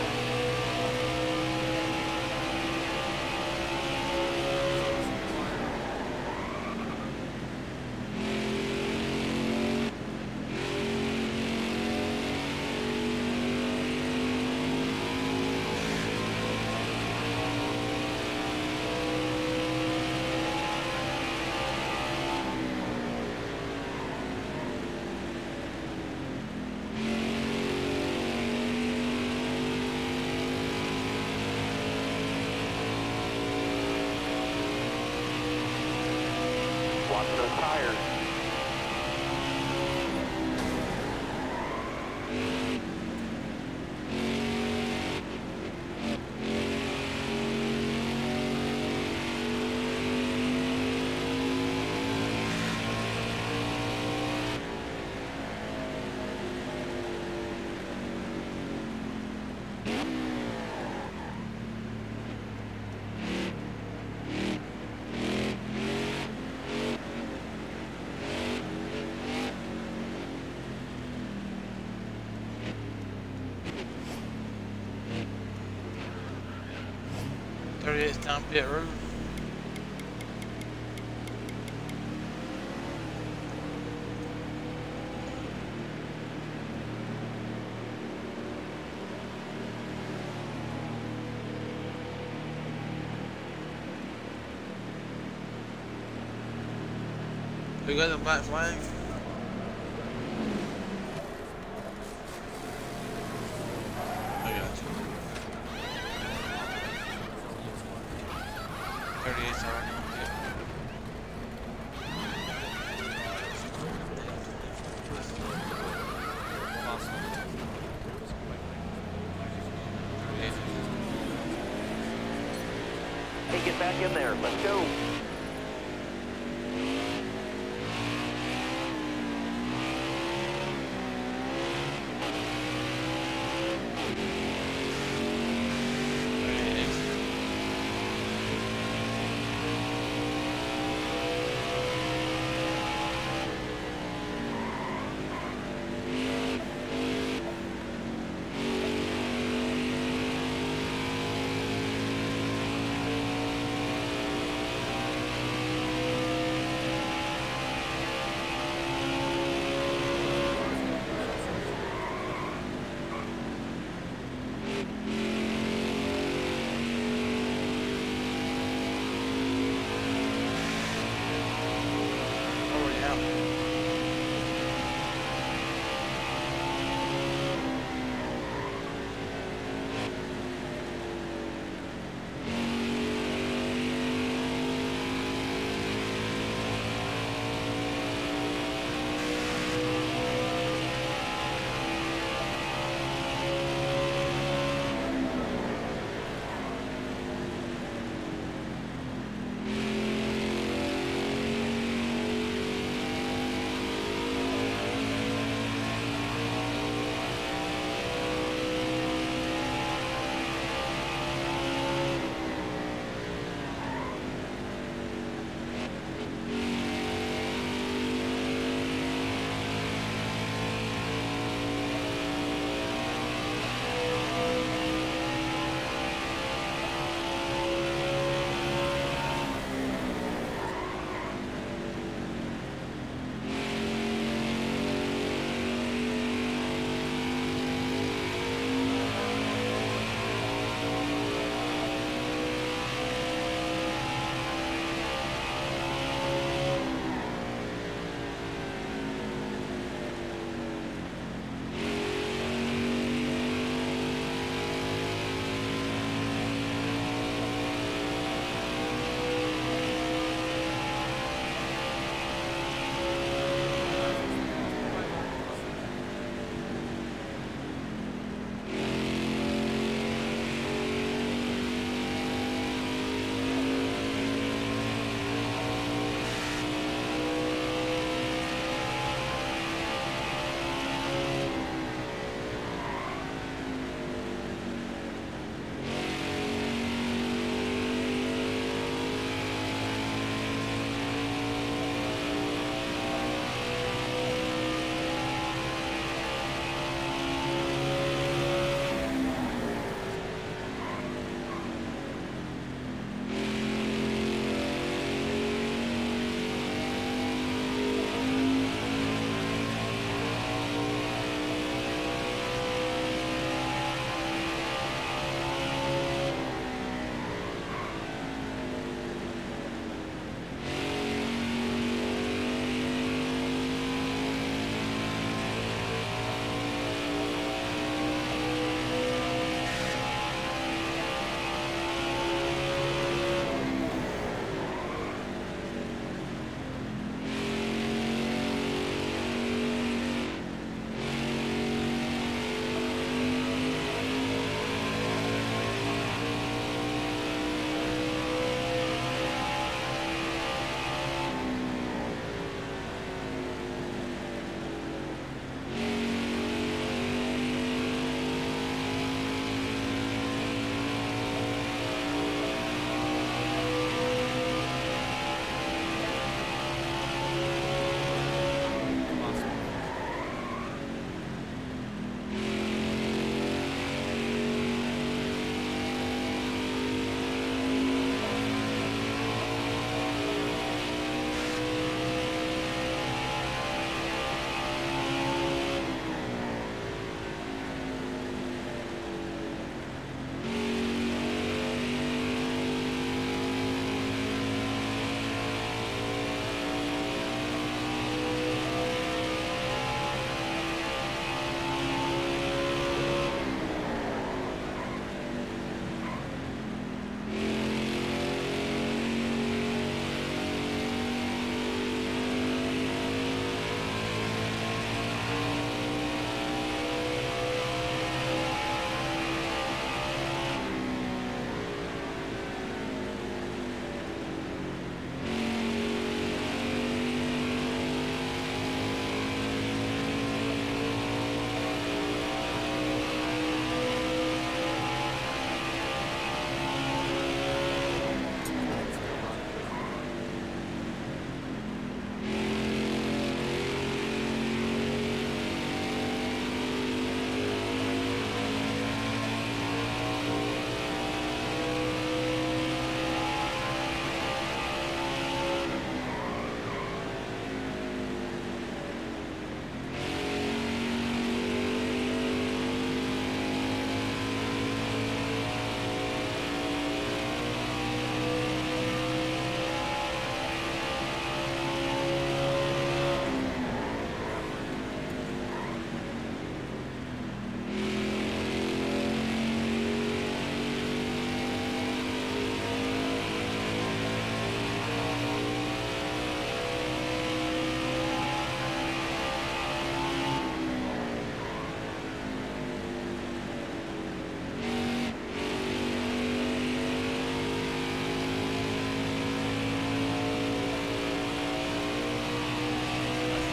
Watch those tires. thirty-eighth down pit road. We got the black flag. I got you. thirty-eight's already on pit. back in there. Let's go.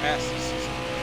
fastest.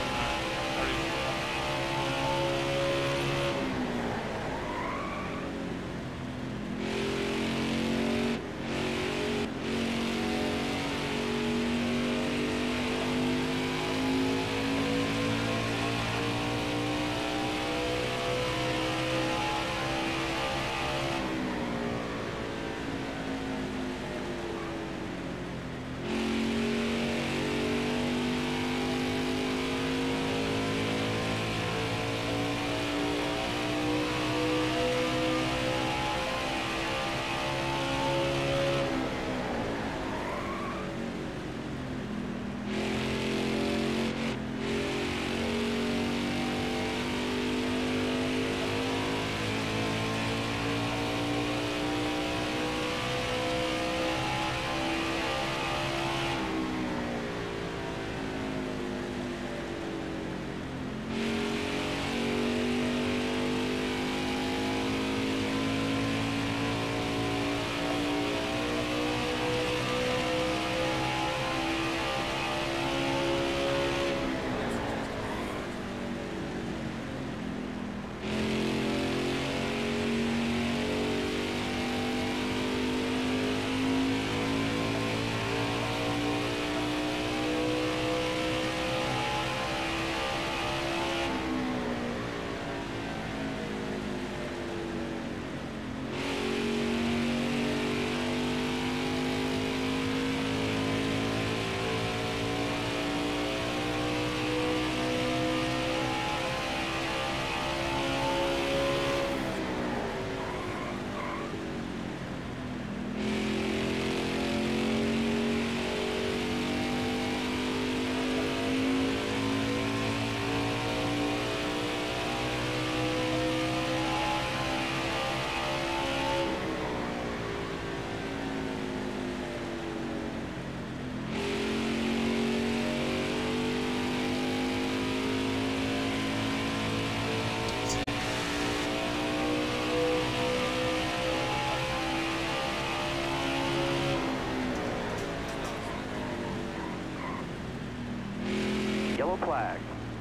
Yellow flag.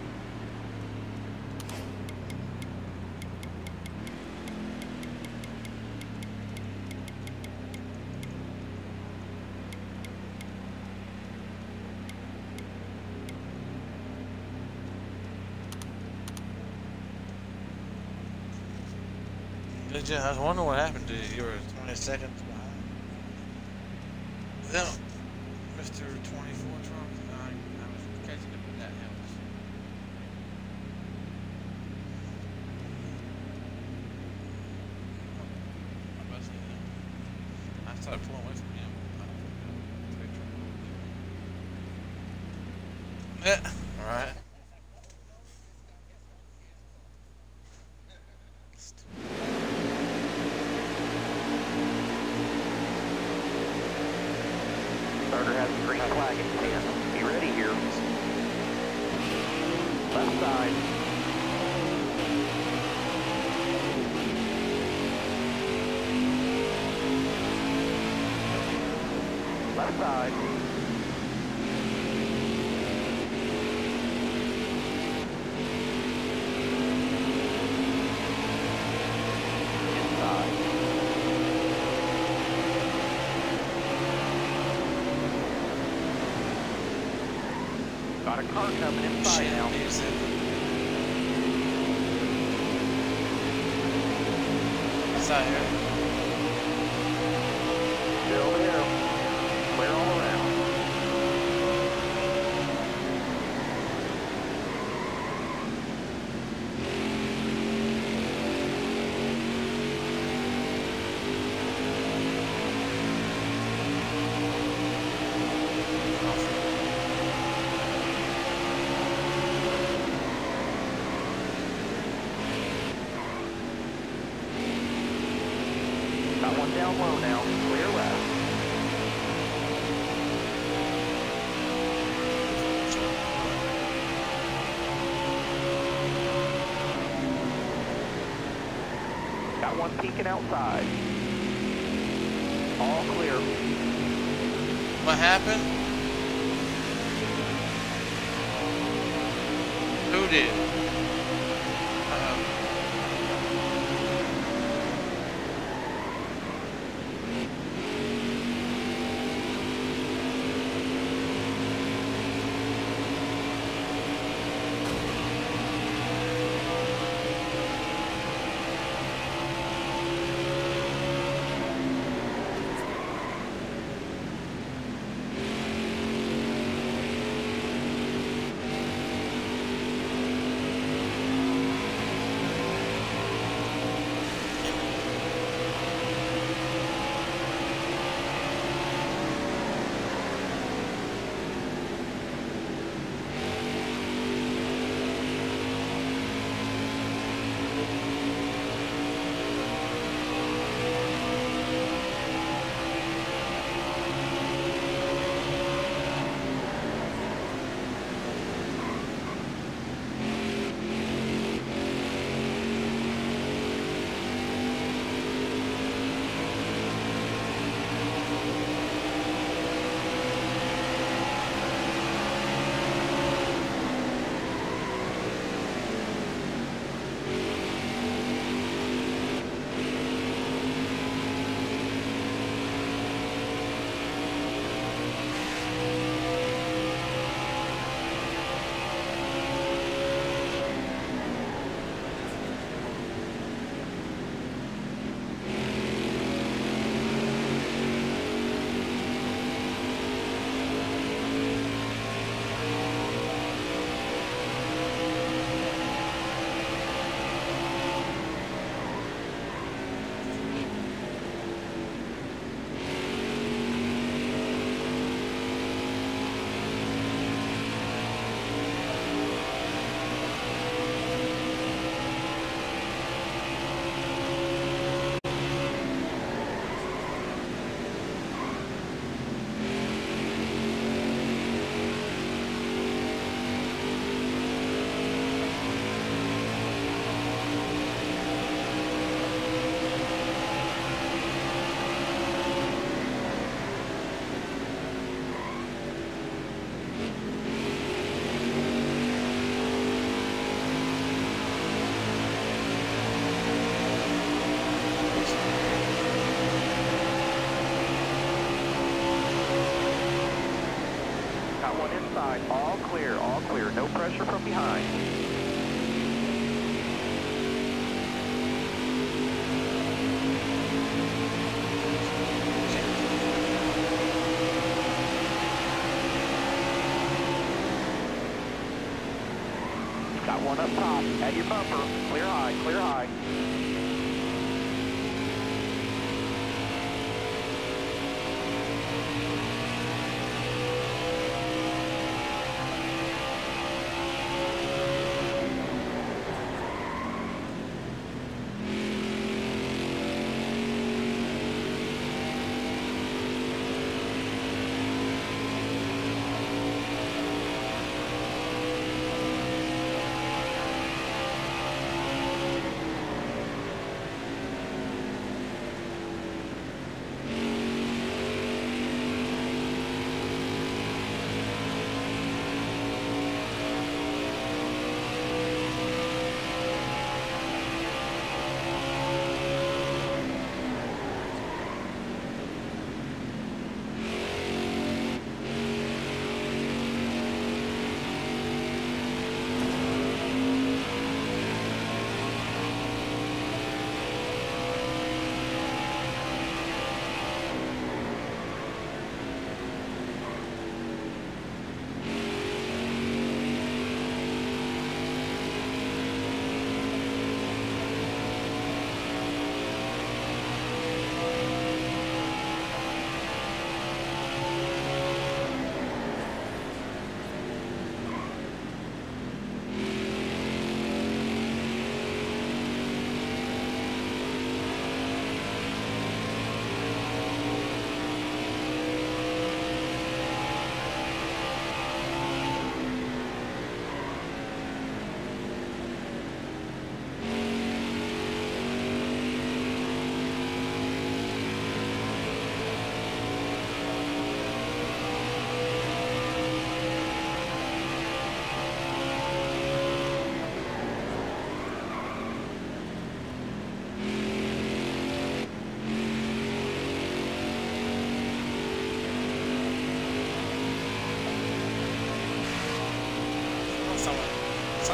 Did you? I was wondering what happened to you. You were twenty seconds behind. Well, Mister twenty-four truck, I, I was catching up with that helps. I'm about to say that. I started pulling away from him. Yeah, alright. Starter has a green flag in ten. Be ready here. Left side. Left side. Inside. Got a car coming inside Shit, now. music. Inside here. Still there. Clear all around. Got one down low now. Clear left. Got one peeking outside. All clear. What happened? Who did? Uh-oh. Inside, all clear, all clear, no pressure from behind. Got one up top, at your bumper, clear high, clear high.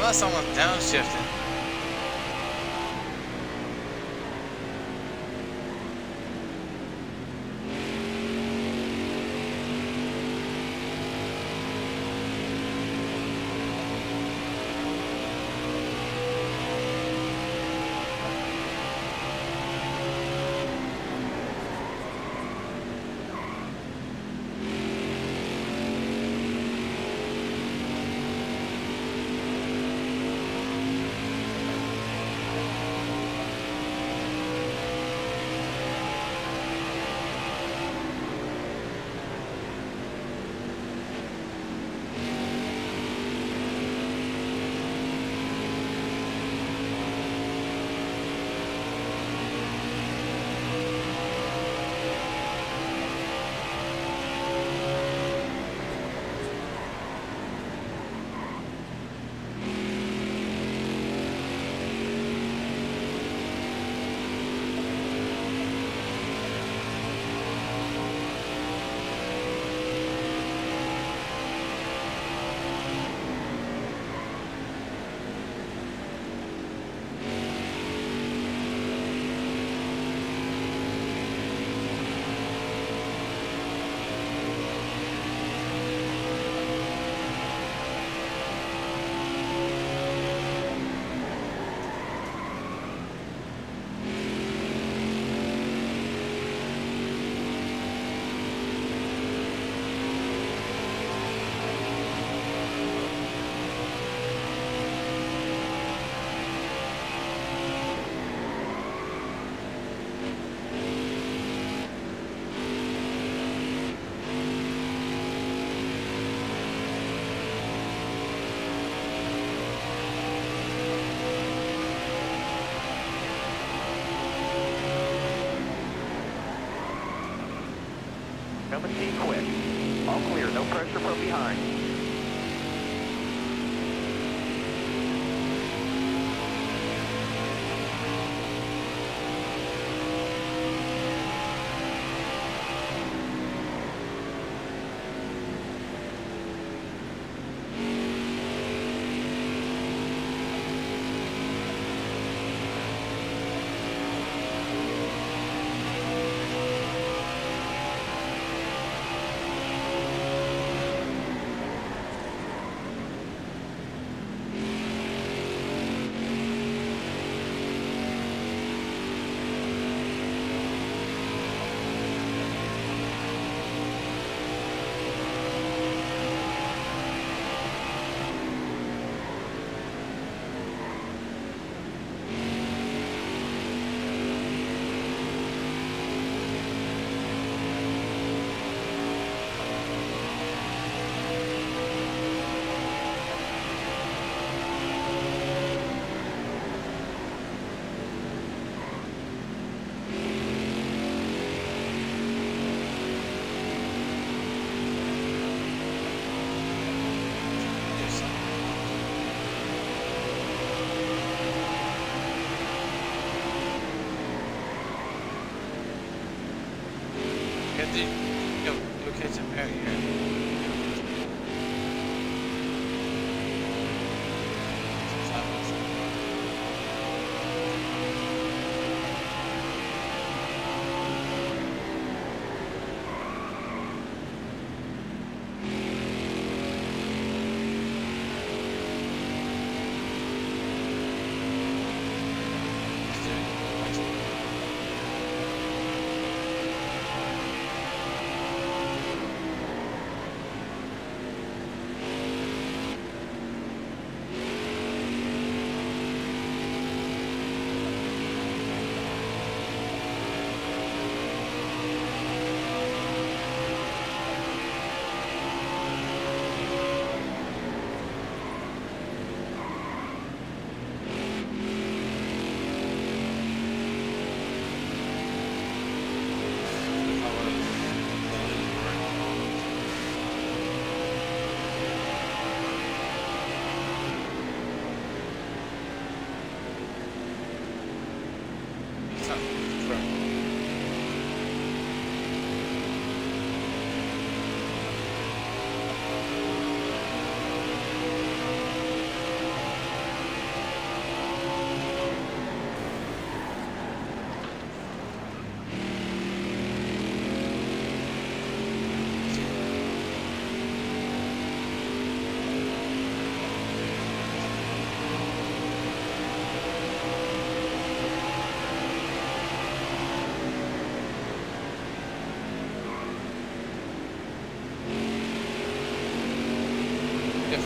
Unless someone's downshifting. Come and see quick. All clear, no pressure from behind. Get the, go, go catch him out here.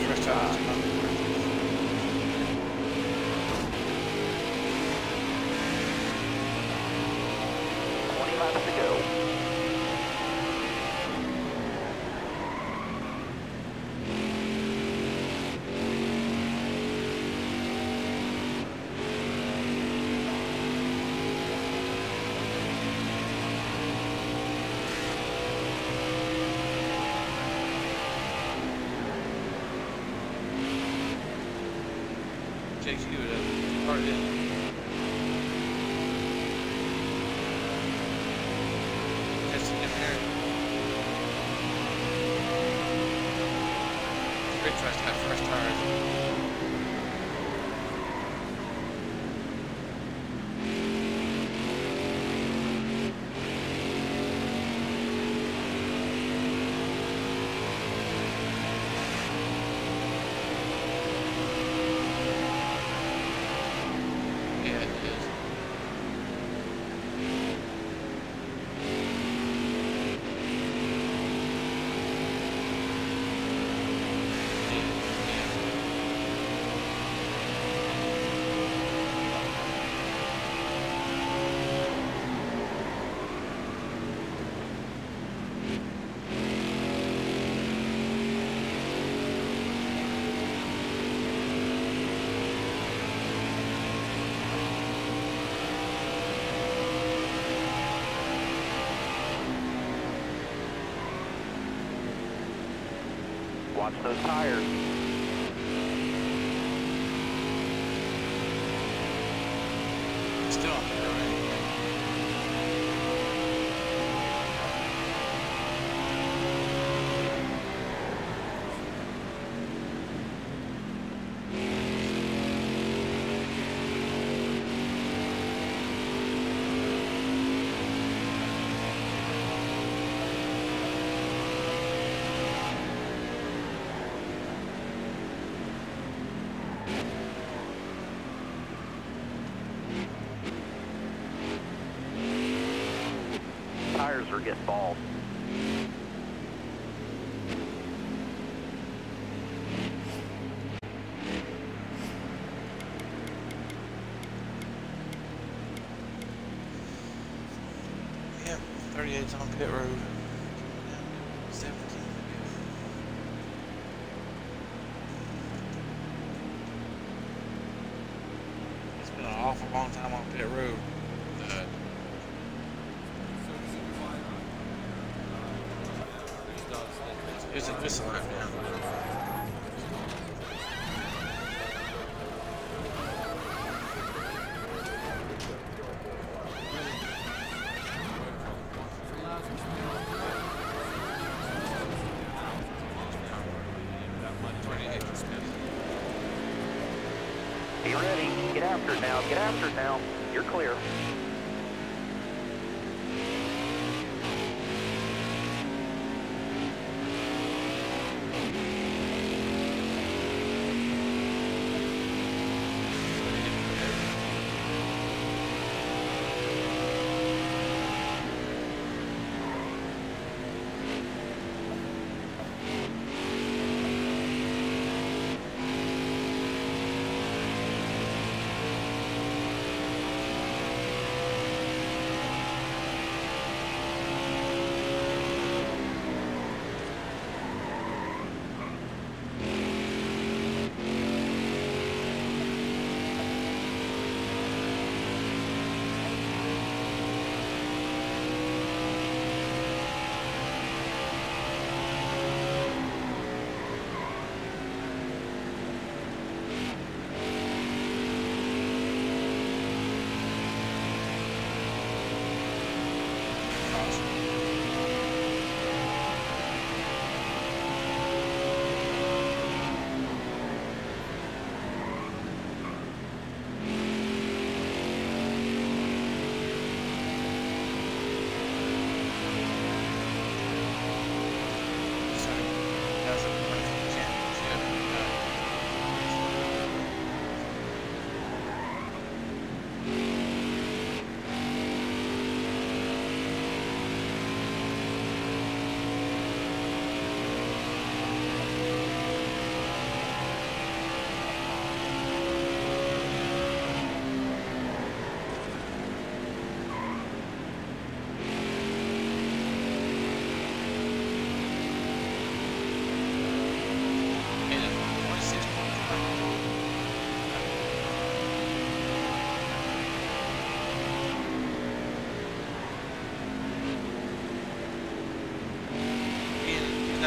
first time. twenty laps to go. J Q to start in. Catch him here. Great tries to have first tires. Watch those tires. Still on there, right? Tires are getting bald. Yep, thirty-eight's on pit road. seventeen. It's been an awful long time on pit road. Uh, It's a it's a lap down. Be ready. Get after it now. Get after it now. You're clear.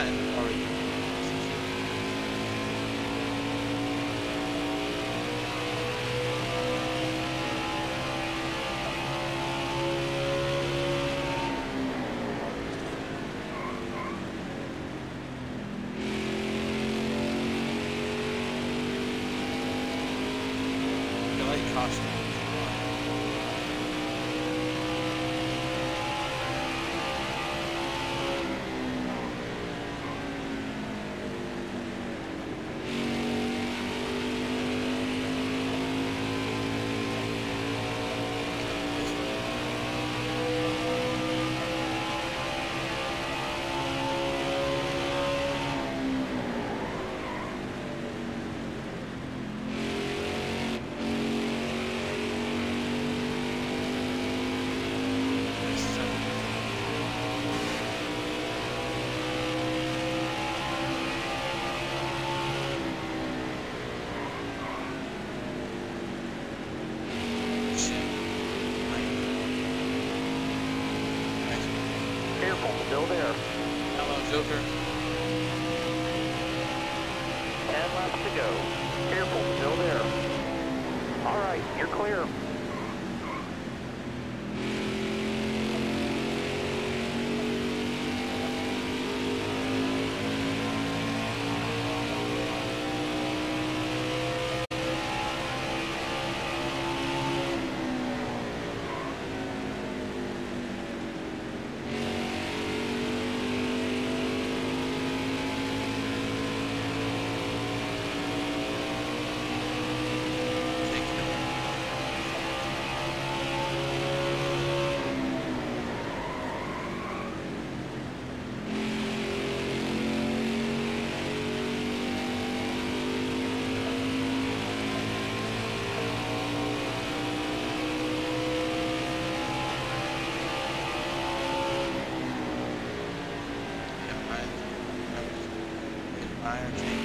not in the party. I like costumes. Careful, still there. Hello, Joker. Ten laps to go. Careful, still there. All right, you're clear. Iron King.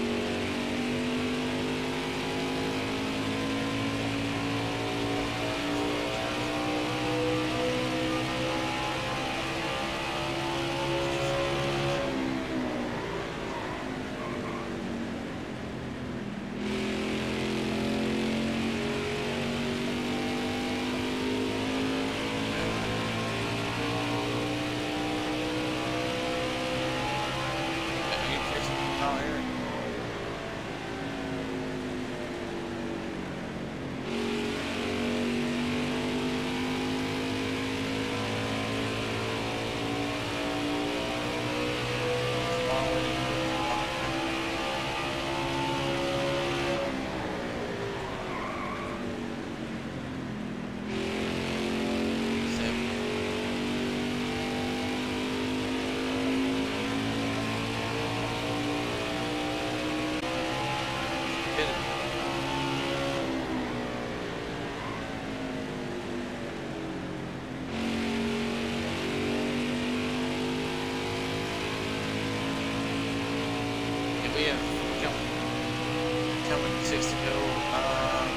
We have coming, coming six to go. Um,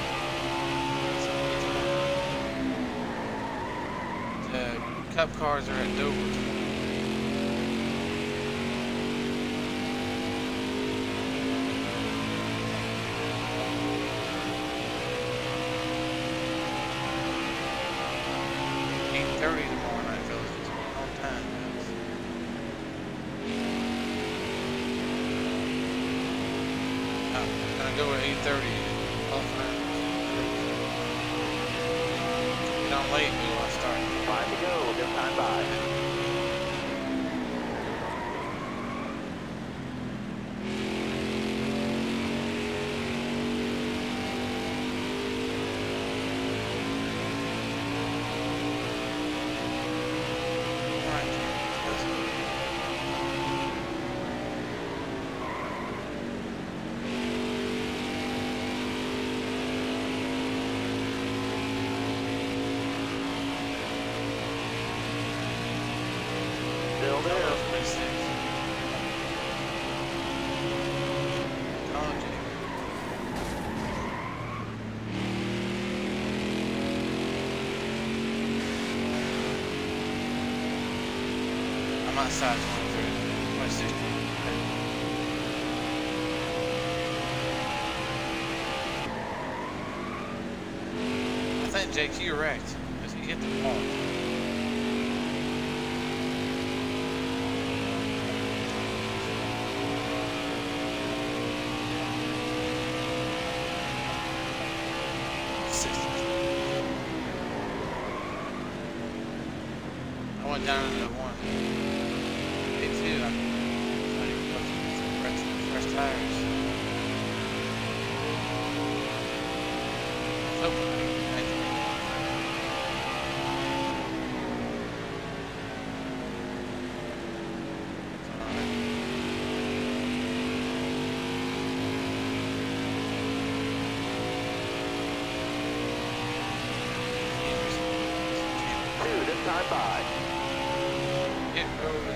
the Cup cars are at Dover tomorrow. eight thirty tomorrow night, fellas. It's on time, guys. I'm gonna go at eight thirty. Get on late, we want to start. Five to go, this time by. Still there. I'm outside twenty-three. only sixteen. I think J Q wrecked because he hit the wall. I went down into one. Me too. I thought he was fresh, fresh tires. So, I think. Two this time by. Get over.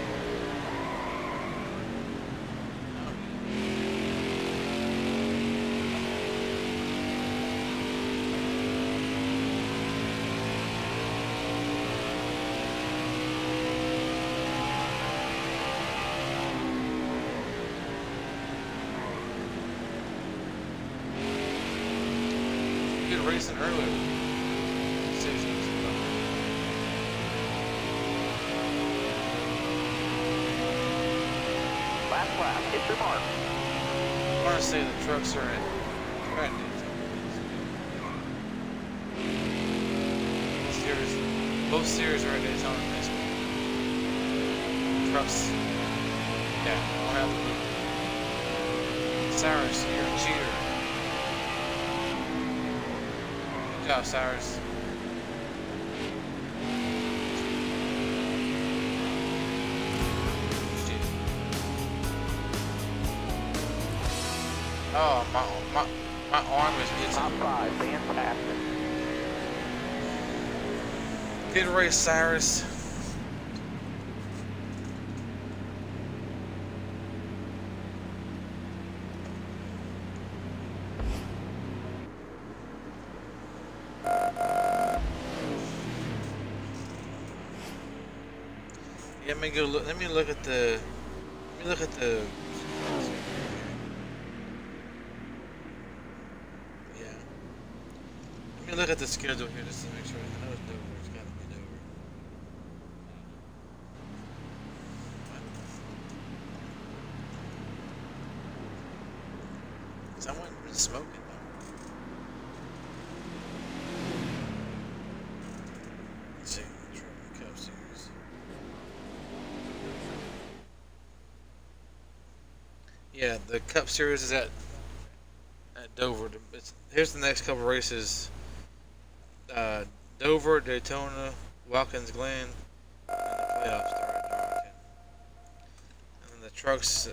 Good racing earlier. Last lap, hit your mark. I want to say the trucks are at right Series, both series are at Daytona this week. Trucks, yeah, we'll have to move. Cyrus, you're a cheater. Good job, Cyrus. Oh, my, my, my arm is Top itching. five, fantastic. Good race, Cyrus. Yeah, let me go look. Let me look at the. Let me look at the. Yeah. Let me look at the schedule here just to make sure. I know it's Dover. It's got to be Dover. Someone been smoking though. Let's see. Cup Series. Yeah, the Cup Series is at at Dover. It's, here's the next couple races: uh, Dover, Daytona, Watkins Glen, and the playoffs start at Darlington. And then the trucks. Uh,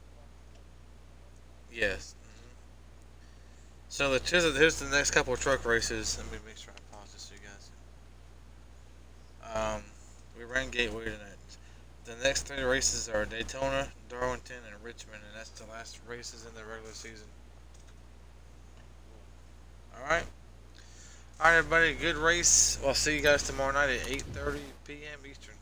yes. Mm-hmm. So the here's, the here's the next couple of truck races. Let me make sure I pause this so you guys. Um, we ran Gateway tonight. The next three races are Daytona, Darlington, and Richmond, and that's the last races in the regular season. Alright. Alright, everybody. Good race. I'll see you guys tomorrow night at eight thirty p m Eastern.